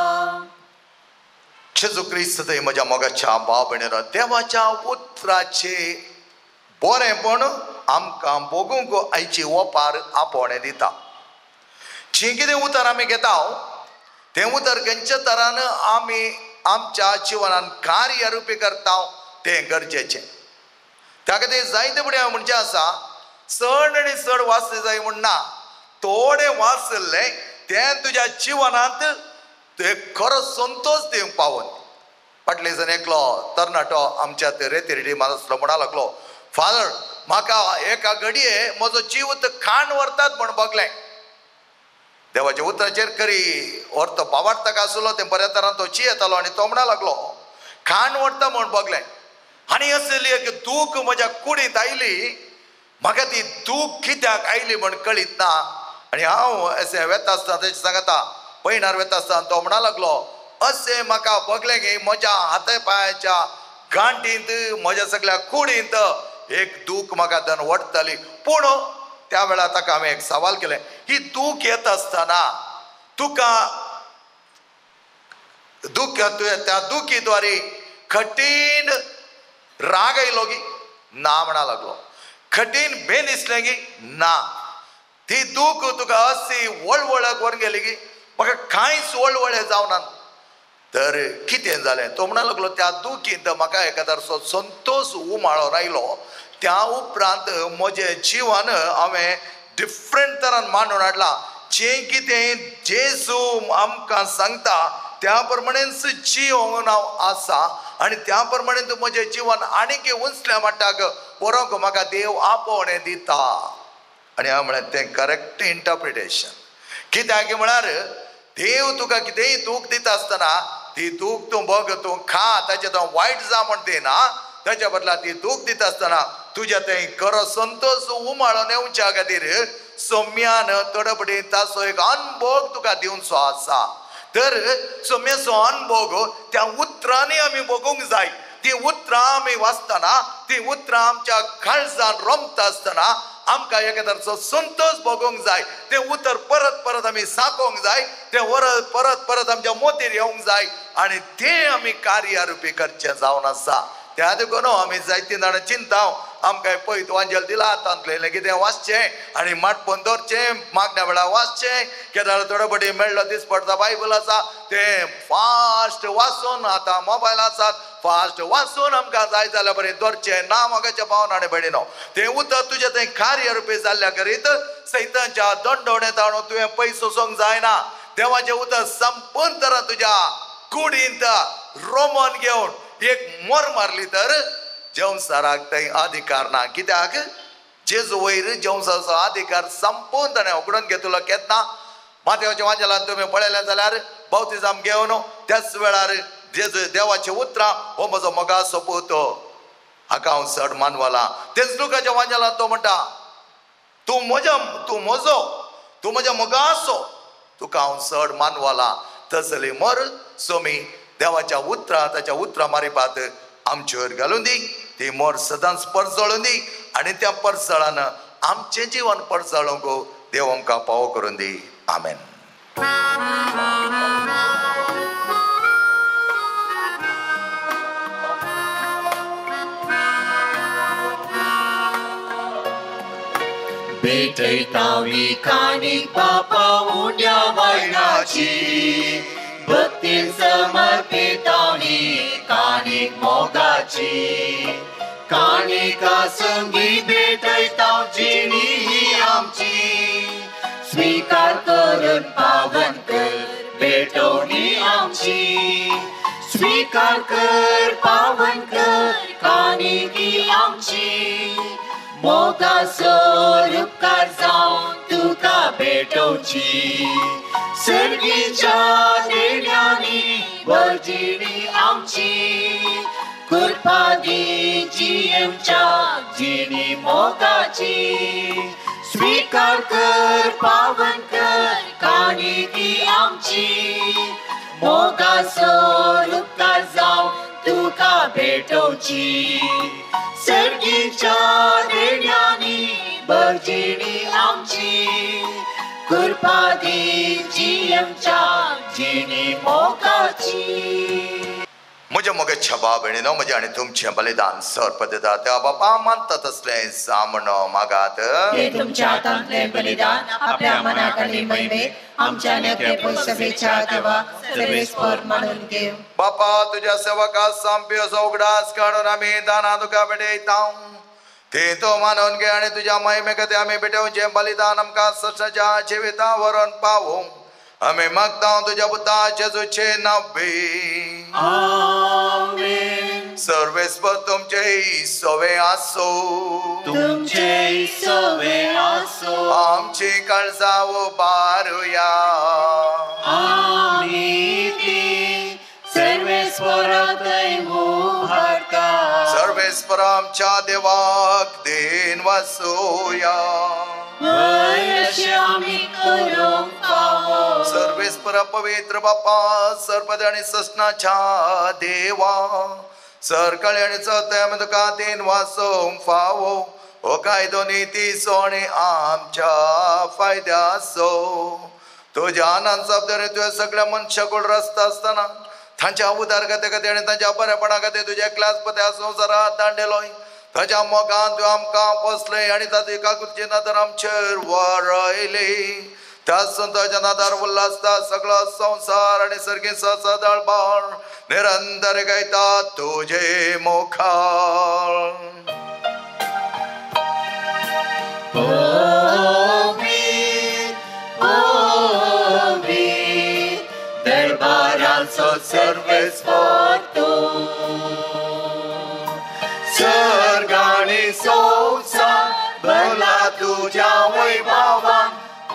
जेजू क्रिस्त थंय म्हज्या मोगाच्या भाव भयणीनो, देवाच्या उतराचे बरेंपण आमकां भोगूंक आयची ओपार आपोवणें दिता. जें कितें उतर आमी घेता तें उतर खंयच्या तरान आमी आमच्या जिवनान कार्य रुपी करता तें गरजेचें. त्या खातीर जायते फुडें म्हणजे आसा, चड आनी चड वाचले जाय म्हण ना, थोडें वाचलें तें तुज्या जिवनांत ते खरो संतोश दिवंक पावोन. फाटले दिसांनी एकलो तरणाटो आमच्या रेती आसलो म्हणा लागलो, फादर म्हाका एका घडये म्हजो जीव खाण व्हरतात म्हण बगलें. देवाच्या उतराचेर खरी व्हरतो पावाड ताका आसलो तें बऱ्या तरान तो ची येतालो आनी तो म्हणा लागलो, खाण व्हरता म्हण बगलें. आनी असली एक दूख म्हज्या कुडींत आयली, म्हाका ती दूख कित्याक आयली म्हण कळीत ना. आनी हांव अशें वेता आसता तेजे सांगता पैनार वेता आसता तो म्हणा लागलो, अशें म्हाका बगलें गे म्हज्या हाता पांयाच्या गांठींत म्हज्या सगळ्या कुडींत एक दूख म्हाका धन वडटली. पूण त्या वेळार ताका हांवें एक सवाल केलें, ही दूख येता आसतना तुका दूख त्या दुखीद्वारे कठीण राग आयलो गी ना म्हणा लागलो. कठीण बेन दिसलें गी ना. ती दूख तुका अशी वळवळक व्हरून गेली गी म्हाका कांयच वळवळे जावना. तर कितें जालें तो म्हणा लागलो, त्या दुखींत म्हाका एकादारसो संतोश उमाळो आयलो. त्या उपरांत म्हजें जिवन हांवें डिफरंट तरान मांडून हाडलां. जें कितें जेजू आमकां सांगता त्या प्रमाणेच जिवोंक हांव आसा आनी त्या प्रमाणें म्हजें जिवन आनीक उंचल्या मट्टाक व्हरोंक म्हाका देव आपोवणें दिता. आनी हांव म्हळें तें करेक्ट इंटरप्रिटेशन. कित्याक म्हळ्यार देव तुका कितेंय दूख दिता आसतना ती दूख तूं बग, तूं खा, ताचें तो वायट जा म्हण दिना. ताच्या बदला ती दूख दिता आसतना तुज्या थंय खरो संतोश उमाळोन येवच्या खातीर सौम्यान तडपडी ताचो एक अनुभव तुका दिवचो आसा. तर सौम्याचो अनुभव त्या उतरांनी आमी बगूंक जाय. ती उतरां आमी वाचतना, ती उतरां आमच्या काळजान रोमता आसतना आमकां एकादारचो संतोश भोगूंक जाय. तें उतर परत परत आमी सांकोंक जाय, तें वरत परत परत आमच्या मोतीर येवंक जाय आनी तें आमी कार्य रुपी करचें जावन आसा. त्या देखून आमी जायतीं जाणां चिंता आमकां पयत वांजेल दिला तांतलेलें कितें वाचचें आनी माटपून दवरचें मागण्या वेळार वाचचें केदार थोडे बटी मेळ्ळो दीस पडटा बायबल आसा तें फास्ट वाचून आतां मोबायल आसात फास्ट वाचून आमकां जाय जाल्यार बरें दवरचें ना मोगाच्या भावन आनी भयणीनो तें उतर तुजें थंय कार्य रुपी जाल्ल्या करीत सैतांच्या दंडवणे ताणून तुवें पयस सोंसोंक जायना देवाचें उतर संपूर्ण तरां तुज्या कुडींत रोमन घेवन एक मोर मारली तर जेवणसाराक थंय अधिकार ना कित्याक जेजू वयर जेवणसाचो अधिकार संपूर्ण ताणें उगडून घेतलो केन्ना माथेवाच्या वांजेलांत तुमी पळयलें जाल्यार बावतिजम घेवन त्याच वेळार जेजू देवाचें उतरां हो म्हजो मोगाचो पूत हाका हांव चड मानवलां तेच लुकाच्या वांजेलांत तो म्हणटा तूं म्हज्या तूं म्हजो तूं म्हज्या मोगाचो तुका हांव चड मानवलां तसली मोर सोमी देवाच्या उतरां ताच्या उतरां मारिपात आमचे वयर घालून दी ती मोर सदांच परजळून दी आनी त्या परजळान आमचें जिवन परजळूंक देव आमकां पावो करून दी आमेन. भेटयतावी काणीक बापा उण्या वैराची भक्तीन समर्पितावी काणीक मोगाची काणिका संगी भेटयता जिणी ही आमची स्वीकार करून पावन कर भेटवणी आमची स्वीकार कर पावन कर काणिकी आमची मोगाचो उपकार जावन तुका भेटोवची सर्गीच्या देण्यांनी भजिणी आमची कृपा दी जियेवच्या जिणी मोगाची स्वीकार कर पावन कर काणिकी आमची मोगाचो उपकार जावन तुका भेटोवची सर्गीच्या देण्यांनी भजिणी आमची कृपा दी जियेवच्या जिणी मोगाची. म्हज्या मोगाच्या भाव भयणीनो म्हजें आनी तुमचें बलिदान सर्प दिता त्या बापा मानता तसलें सामणो मागात तुमच्या हातांतलें बलिदान आपल्या मनाक आनी महिमेक आमच्या नेते सभेच्या देवा सर्वेस्पर मानून घेव. बापा तुज्या सेवका सामपी असो उगडास काडून आमी दाना तुका भेटयता ते तो मानून घे आनी तुज्या महिमेक ते आमी भेटोवचें बलिदान आमकां सशाच्या जिविता व्हरून पावूं आमी मागता तुज्या पुता जेजूचे नांवे आमेन. सर्वेस्पर तुमचे सवे आसो तुमचे सवे आसो आमची काळजां बारुया आमी ती सर्वेस्परांतय उभारता सर्वेस्पर आमच्या देवाक देन वासोया आमी करूंक पावो सर्वेस्पर पवित्र बापा सर्पद आणि ससनाच्या देवा सरकळे आणि चौथ्या तुका देन वासोंक फावो हो कायदो निती सोणी आमच्या फायद्याचो तुज्या आनंद शब्दांनी तुवें सगळ्या मनशाकूड रस्ता आसतना तांच्या उदारगते खातीर आनी तांच्या बरेपणा खातीर तुज्या क्लासपत्या संवसारांत धाडलेलोय ताच्या मोगान तुवें आमकां पोसलें आनी ताची काकुची नदर आमचेर वरयली त्या संताच्या नादार उल्हासता सगळो संवसार आनी सर्गी सदळबाण निरंतर गायता तुजे मुखार. दरबाराचो सर्वेस्पर तूं सर्गाणी संवसार भरला तुज्या वैभवान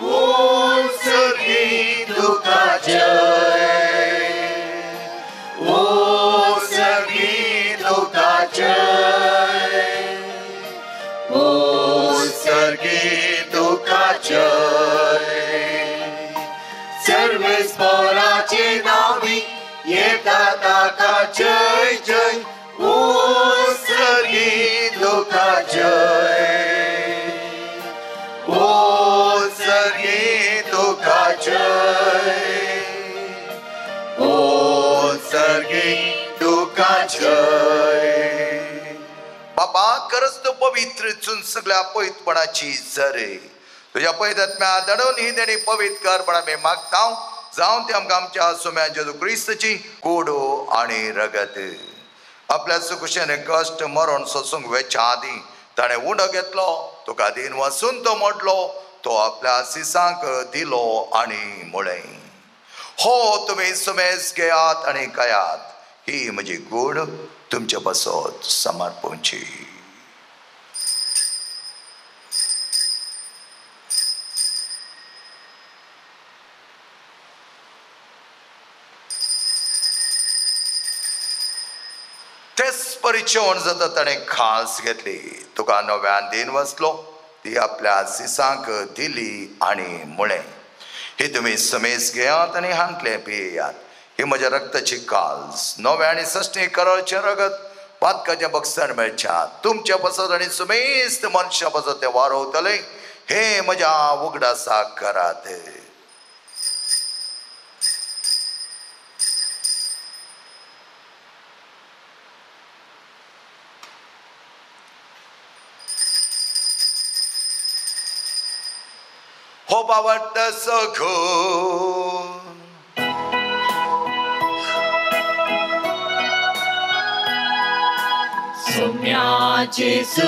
सर्गी तुका जय ओ सर्गी तुका जय ओ सर्गी तुका जय सर्वेस्पराचे नावी येता ताका जय जय ओ सर्गी तुका जय ओ सर्गी तुका जय ओ सर्गी तुका जय. बापा खरंच तो पवित्र चून सगळ्या पवित्रपणाची झरे तुझ्या पवित्रात्म्या दडून ही देणी पवित्र कर पण आम्ही मागता जाऊन ते आमकां आमच्या सोम्या जेजू क्रिस्तची कोडो आणि रगत आपल्या सुखुशेने कष्ट मरण सोसूंक वेच्या आदी ताणें उंडो घेतलो तुका दिन वसून तो मोडलो तो आपल्या सिसांक दिलो आणि मुळे हो तुम्ही सुमेस घेयात आणि कयात ही म्हजी कूड तुमच्या बसत समर्पूंची. तेच परिचय जाता ताणें खास घेतली तुका नव्यान दिन वसलो ती आपल्या सिसांक दिली आणि मुळे ही तुम्ही समेस घेयात आणि हांतले पियेयात ही म्हज्या रक्ताची काल्स नवे आणि सश्टी करळचे रगत पातकाच्या बक्षान मेळच्या तुमच्या बसत आणि सुमेस्त मनशा बसत ते वारोवतले हे म्हज्या उगडासाक करात. हो बावट सखो सोम्या जेजू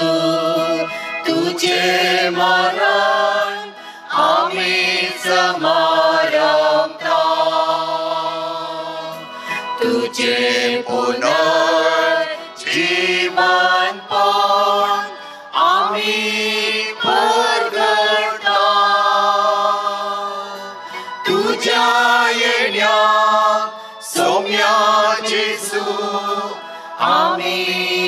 तुझे मरण आम्ही समारंभता तुझे पुनर्जीवन पण आम्ही परगटा तुझ्या येण्या सोम्या जेजू आम्ही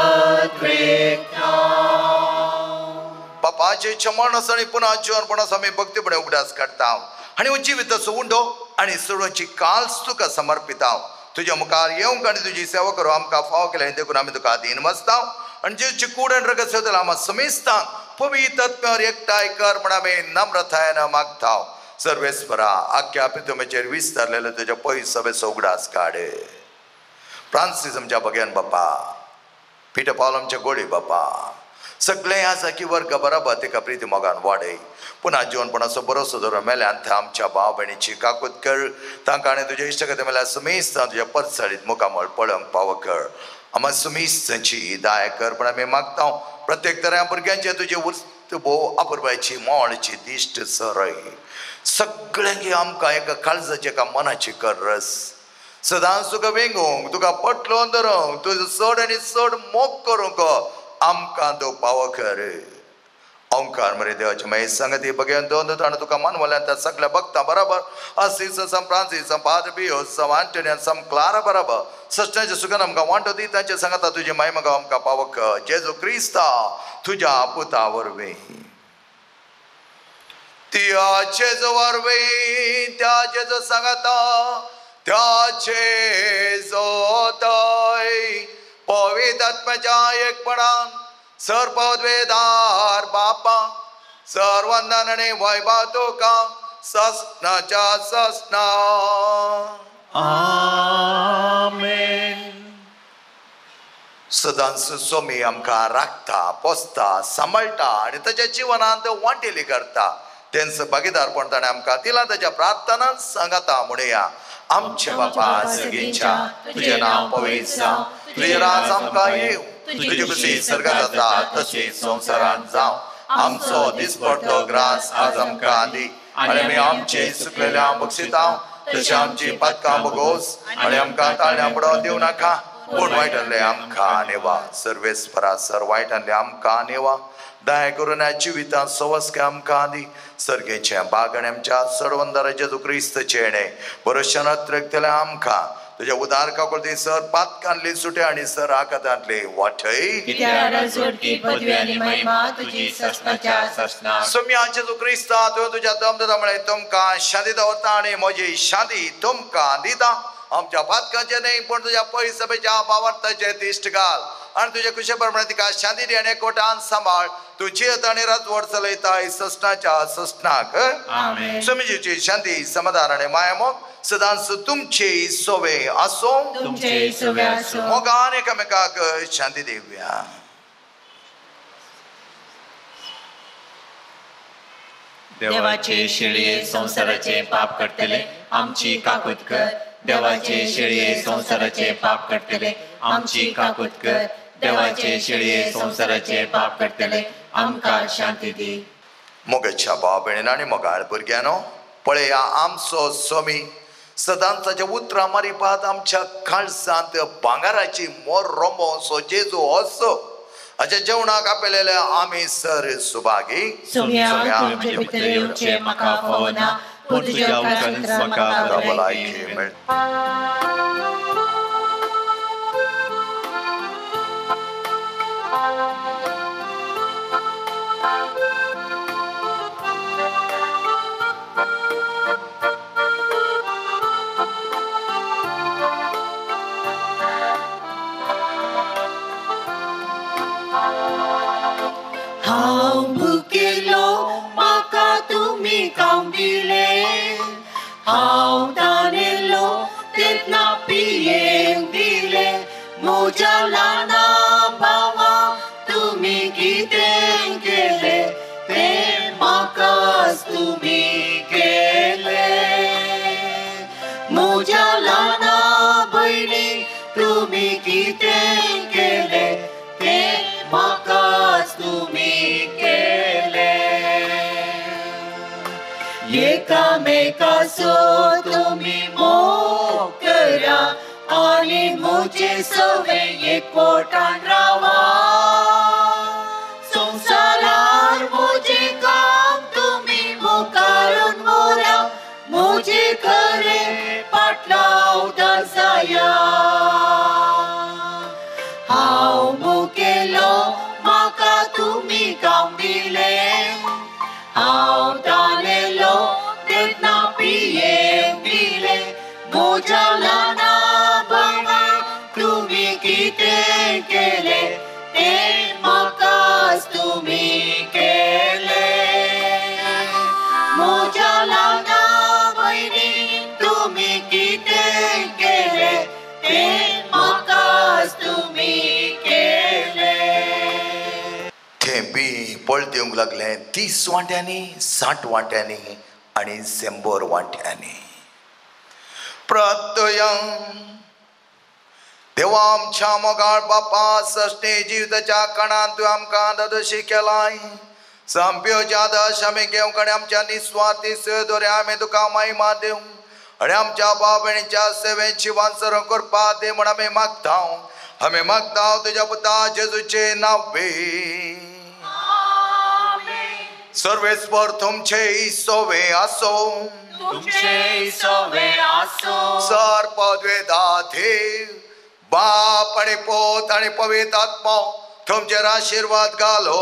बापाचे क्षमणस आणि पुन्हा जीवनपणास आम्ही भक्तीपणे उगडास काढता आणि जिविताचो उंडो आणि सोडूची काल्स तुका समर्पिता तुझ्या मुखार येवंक आणि तुझी सेवा करू आमकां फाव केले देखून आम्ही तुका अधीन वचता आणि जेची कूड आणि रगत सेवतला आम्हा समेस्ता पवित्र आत्म्यावर एकठांय कर म्हण आम्ही नम्रतायेन मागता. सर्वेस्परा आख्या पितुमेचेर विस्तारलेले तुझ्या पयस सभेचो उगडास काड. फ्रांसिसमच्या बग्यान बापा पीटर पॉल आमच्या गोडी बापा सगळे आसा की वर्ग बरोबर तिका प्रिती मोगान वाडय पुन्हा जीवनपणाचो बरोसो धरून मेल्यान थंय आमच्या भाव भयणीची काकूत कर तांकां आनी तुज्या इश्टगती मेल्यार सुमेस्त तुज्या परसाडीत मुखामळ पळोवंक पाव कर आम्हा सुमेस्तची दाय कर पण आमी मागता प्रत्येक तऱ्या भुरग्यांचे तुजे उर्त भोव अपुरबायची मोडची दिश्ट सरय सगळ्यांकी आमकां एका काळजाची एका मनाची कर रस सदांच तुका वेंगूंक तुका पटलो धरूंक तुजो चड आनी चड मोग करूंक आमकां तो पाव कर. ओंकार मरे देवाची मागीर संगती बघेन दोन ताण तुका मानवल्यान त्या सगळ्या भक्तां बरोबर असीस सम फ्रांसीस सम पाद्र पियो सम आंटोनियन सम क्लारा बरोबर सश्टांचे सुखान आमकां वांटो दी तांचे सांगता तुजी महिमा गो आमकां पाव कर. जेजू क्रिस्ता तुज्या पुता वरवीं त्या जेजू वरवीं त्या जेजू सांगता त्याचे जोतय पवित्र आत्म्याच्या एकपणान सर्वद्वेदार बापा सर्वंदन आणि वैभव तुका सस्नाच्या सस्ना. आमेन. सदांच सोमी आमकां राखता पोसता सांबाळटा आणि ताच्या जिवनांत वांटेली करता तेंच भागीदारपण ताणें आमकां दिलां ताच्या प्रार्थनांत सांगता म्हणुया. आमचे बापा सगळींच्या तुझे नाव पवित्र जावं तुझे राज आमकां येवं तुझी खुशी सर्गात जाता तशी संवसारांत जावं आमचो दिसपडटो ग्रास आज आमकां दी आणि आमी आमचे चुकलेल्या बक्षिता तशी आमची पातकां बगोस आणि आमकां ताळ्या पडोवन दिवं नाका पूण वायटांतले आमकां नेवा. सर्वेस्परा सर वायटांतले आमकां नेवा दया करून जिवितांत सवस्के आमकां दी सर्गेचे बागणे आमच्या सडवंदार जेजू क्रिस्तचे येणे बरोशान अत्रक्तले आमकां तुझ्या उदार काकुळती सर पातकांतली सुटे आणि सर आकातांतली वाटय सोम्या जेजू क्रिस्ता तुवें तुज्या दमदमाळे तुमकां शांती दवरता आणि म्हजी शांती तुमकां दिता. आमच्या पातकांचे न्ही पण तुझ्या पयस सभेच्या भावार्थाचे दिश्ट घाल आणि तुझे कुशे प्रमाणे तिका शांती दी आनी कोटान सांबाळ तुझी आणि राजवड चलयताय सस्नाच्या सस्नाक. स्वामीजीची शांती समाधान आणि मायामोग सदांच तुमचे सोवे असो मोगान एकामेकाक शांती देवया. देवाचे शेळये संसाराचे पाप कटतले आमची काकूत कर. देवाचे शेळये संसाराचे पाप कटतले आमची काकूत कर. देवाचे शेळये संसाराचे पाप कटतले आमकां शांती दी. मोगेच्या भाव भयणीन आनी मोगाळ भुरग्यानो, पळया आमचो स्वामी सदांचाच्या उतरां मारिपात आमच्या काळजांत भांगाराची मोर रोंबो सो जेजू असो हाच्या जेवणाक आपयलेले आमी सर सुभागी. सोम्या तुमचे भितर येवचे म्हाका फावना, पूण तुज्या उपकारांत म्हाका भलायकी मेळटा. हांव भुकेलो म्हाका तुमी खावंक दिले, हांव ताणेलो तेन्ना पियेंक दिले. म्हज्या ल्हाना भावाक तुमी कितें केले तें म्हाकाच तुमी केले. म्हज्या ल्हाना भयणीक तुमी कितें केले तें म्हाकाच तुमी केले. एकामेकाचो तुमी मोग करा आनी म्हजे सवे एकवटान रावा. संवसारार म्हजे काम तुमी मुखारून व्हरा, म्हजे खरें पाटलावदा जाया. हांव मुकेलो म्हाका तुमी खावंक दिले, हांव ताणेलो तेन्ना पियेंक दिले. म्हज्या ल्हाना भयणीक तुमी कितें केले तें म्हाकाच तुमी केले. म्हज्या ल्हाना भयणीक तुमी कितें केले तें म्हाकाच तुमी केले. थेंबी पळतीवंक लागले तीस वांट्यांनी, साठ वांट्यांनी आनी शंबर वांट्यांनी. प्रार्थया. देवा आमच्या मोगाळ बापा, सष्टे जिविताच्या काळांत तुवें आमकां ददशी केलाय. संप्योच्या दश आमी घेवंक आनी आमच्या निस्वार्थी सेवेद्वारे आमी तुका महिमा देऊ आनी आमच्या भाव भयणीच्या सेवेची वांसर करपा दे म्हण आमी मागता. आमी मागता तुज्या पुता जेजूचे नांवे. सर्वेस्वर तुमचे सोवे आसो, तुमचे सोवे आसो. सर पदवे दाते बाप आणि पोत आणि पवित्र आत्मा तुमचेर आशीर्वाद घालो.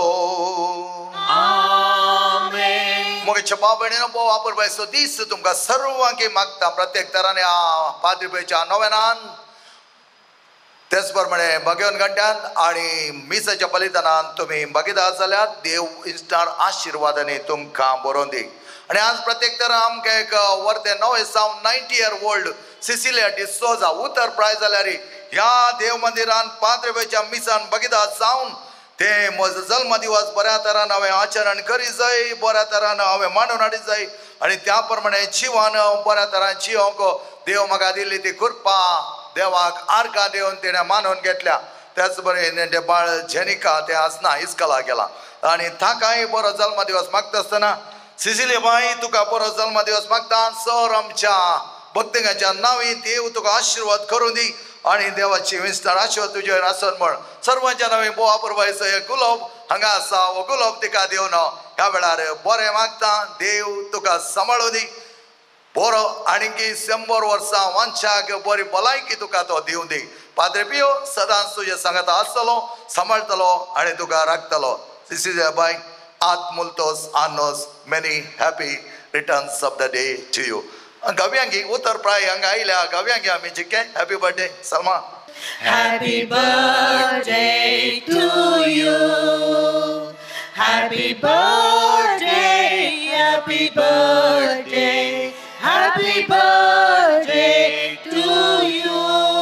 आमेन. मग छपा भयणीनो भोव वापरपाचो दीस तुमकां सर्वांकी मागता. प्रत्येक तराने पाद्रीपेच्या नव्यानान तेच प्रमाणे भगवन गड्ड्यान आणि मिसाच्या बलिदानान तुम्ही बघिता जाल्यार देव इन्स्टार आशीर्वादाने तुमकां बरोवन दी. आणि आज प्रत्येक तरा आमकां एक वर्ते नवे seven ninety year old Cecilia D'Souza उतर प्राय जाल्यार ह्या देव मंदिरान पाद्रीपेच्या मिसान बघिता जावन ते म्हजो जल्म दिवस बऱ्या तरान हांवें आचरण करी जाय, बऱ्या तरान हांवें मांडून हाडी जाय आनी त्या प्रमाणे जिवान बऱ्या तरान जियोंक देव म्हाका दिल्ली ती कृपा देवाक आर्गां दिवन तिणें मानून घेतल्या. त्याच बरें ते बाळ जेनिका ते आसना इस्कला गेला आनी ताकाय बरो जल्म दिवस मागता आसतना सिसिली बाई तुका बरो जल्म दिवस मागता. सर आमच्या भक्तिंगाच्या नांवी देव तुका आशीर्वाद करून दी आणि देवाची विस्तार आशीर्वाद तुजेर आसन म्हण सर्वांच्या नांवी बोवा परवायचो हे गुलाब हांगा आसा हो गुलाब तिका देवन ह्या वेळार बरें मागता. देव तुका सांबाळूं दी. बरो आणखी शंबर वर्सां वांशाक बरी भलायकी तुका तो दिवं दी. पाद्रे पियो सदांच तुजे सांगात आसतलो, सांबाळटलो आनी तुका राखतलो. सिसिलिया बाय आत मुल्तोस आनोस many happy returns of the day to you. गव्यांगी उतर प्राय हांगा आयल्या गव्यांगी आमी जिके happy birthday Salma. Happy birthday to you. Happy birthday, happy birthday, happy birthday to you.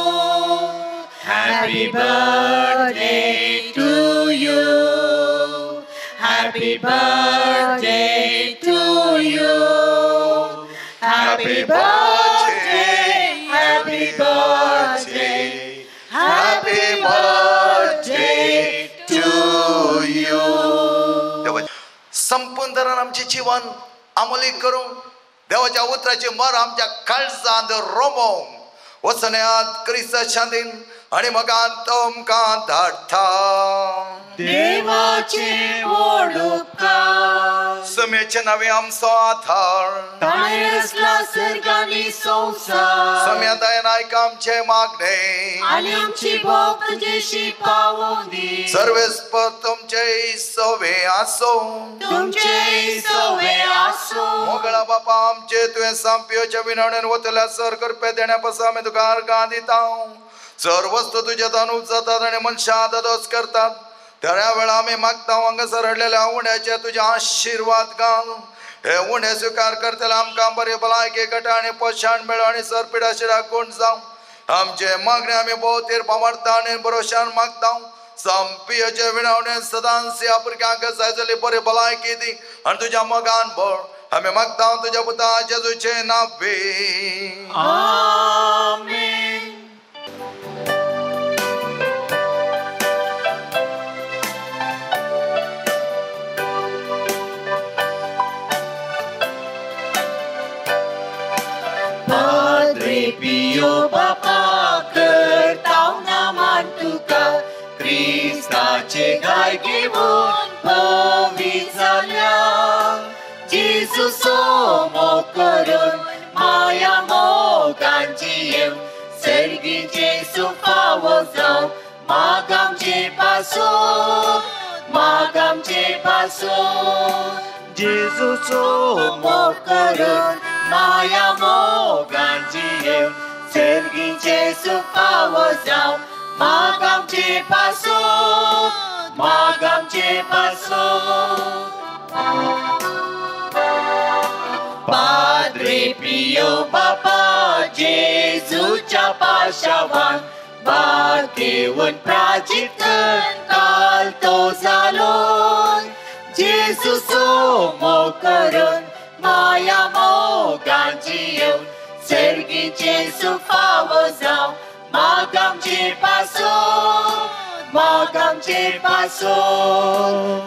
Happy birthday to you. Happy birthday to Happy birthday, happy birthday, happy birthday to you. संपूर्ण आमचे जीवन अमली करून देवाच्या उतराचे मर आमच्या काळजांत रोमोंक वचन्यांत क्रिस्त शांतीन आणि मगान तुमकां धाडटा देवाचे व्हड उपकार समेचे नवे आमचो आधार ताणें रचला सर्ग आनी संवसार सम्या दयेन आयका आमचे मागणे आनी आमची भोव तुजेशी पावोवंक दी सर्वेस्पर तुमचे सवे आसो तुमचे सवे आसो मोगळा बापा आमचे तुवें सांपियोच्या विनवणेन वतल्या सर करपे देण्या पासून आमी तुका अर्गां दिता सर वस्तू तुजे तानूप जातात आनी मनशां दोस करतात त्या वेळा आमी मागता हांगासर हाडलेल्या उण्याचे तुजे आशिर्वाद घाल हे उणे स्वीकार करतले आमकां बरी भलायकी गटा आनी पोशाण मेळो आनी सर पिडाशिराक गुण जावं आमचे मागणे आमी भोवतीर पामरता आनी भरोशान मागता संपियोचे विनवणेन सदांच ह्या भुरग्यांक जाय जाली बरी भलायकी दी आनी तुज्या मोगान भर आमी मागता तुज्या पुता जेजूचे नांवे आमेन. Padre Pio Papa करताव नामान तुका क्रिस्ताचे गाय घेवन पवित्र जाल्या जेजू सोमो करून माया मोगांची येव सर्गीचे सुफावो जाव मागामचे पासून मागामचे पासून जेजू सोमो करून माया मोगांची येव सर्गीचे सुफावो जाव मागामचे पासून मागामचे पासून Padre Pio Papa जेजूच्या पाशावान बाग घेवन प्राचित कर काल तो जालो जेजू सोमो करून माया मोगांची येवन सर्गीचे सुफावो जाव मागामचे पासून मागामचे पासून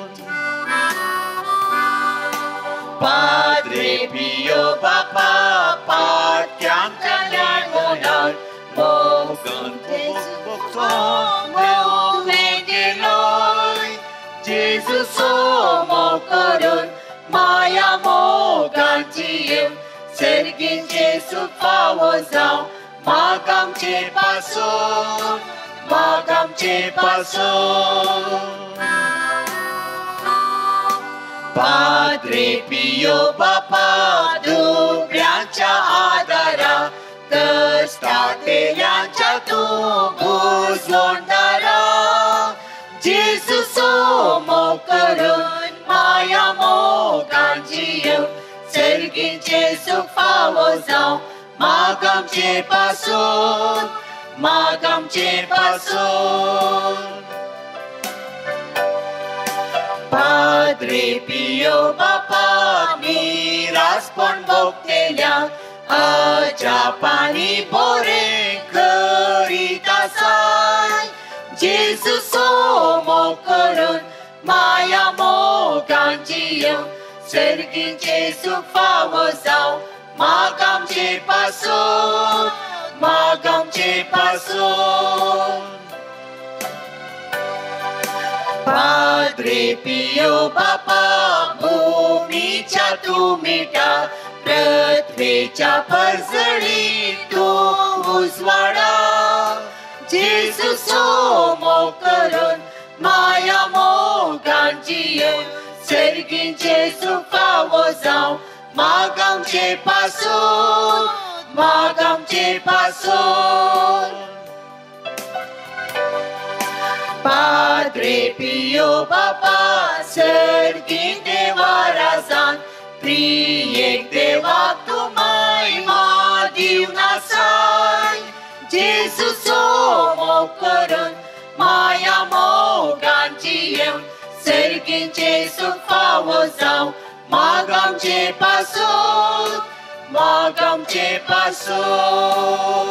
Padre Pio Papa पात्यांच्या लेगोनार मोगन तुमकां तुवें गेलोय जेजू सोमो करून माया मोगांची येव सर्गीचे सुफावो जाव मागामचे पासून मागामचे पासून Padre Pio Papa दुबळ्यांच्या आदारा कष्टातेल्यांच्या तूं बुजवणदारा जेजू सोमो करून माया मोगांची येव सर्गीचे सुफावो जाव मागामचे पासून मागामचे पासून Padre Pio Papa निरासपण भोगतेल्या हाच्या पाणी बोरे करीत आसाय जेजू सोमो करून माया मोगांची येव सर्गीचे सुफावो जाव मागामचे पासून मागामचे पासून Padre Pio Papa भूमीच्या तूं मिटा पृथ्वीच्या परजळी तूं उजवाडा जेजू सोमो करून माया मोगांची येव सर्गीचे सुफावो जाव मागामचे पासून मागामचे पासून Padre Pio Papa सर्गी देवा राजान प्रियेक देवाक तूं महिमा दिवनासाय जेजू सोमो करून माया मोगांची येवन सर्गीचे सुफावो जाव मागामचे पासून माग आमचे पासून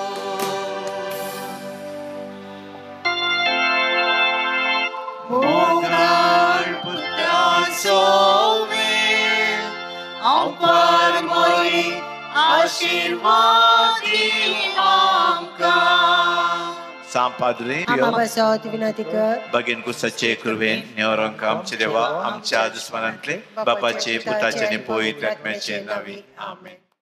मोगराळ पुत्रांचो वेळ आमकां मोरी आशीर्वाद दी आमकां Sam Padre, Ama बसवत विनंती कर बगीन कुसाचे कृपेन नेवरांक आमचे देवा आमच्या दुस्मनांतले बापाचे पुताचे आणि पवित्र आत्म्याचे नावे आमेन.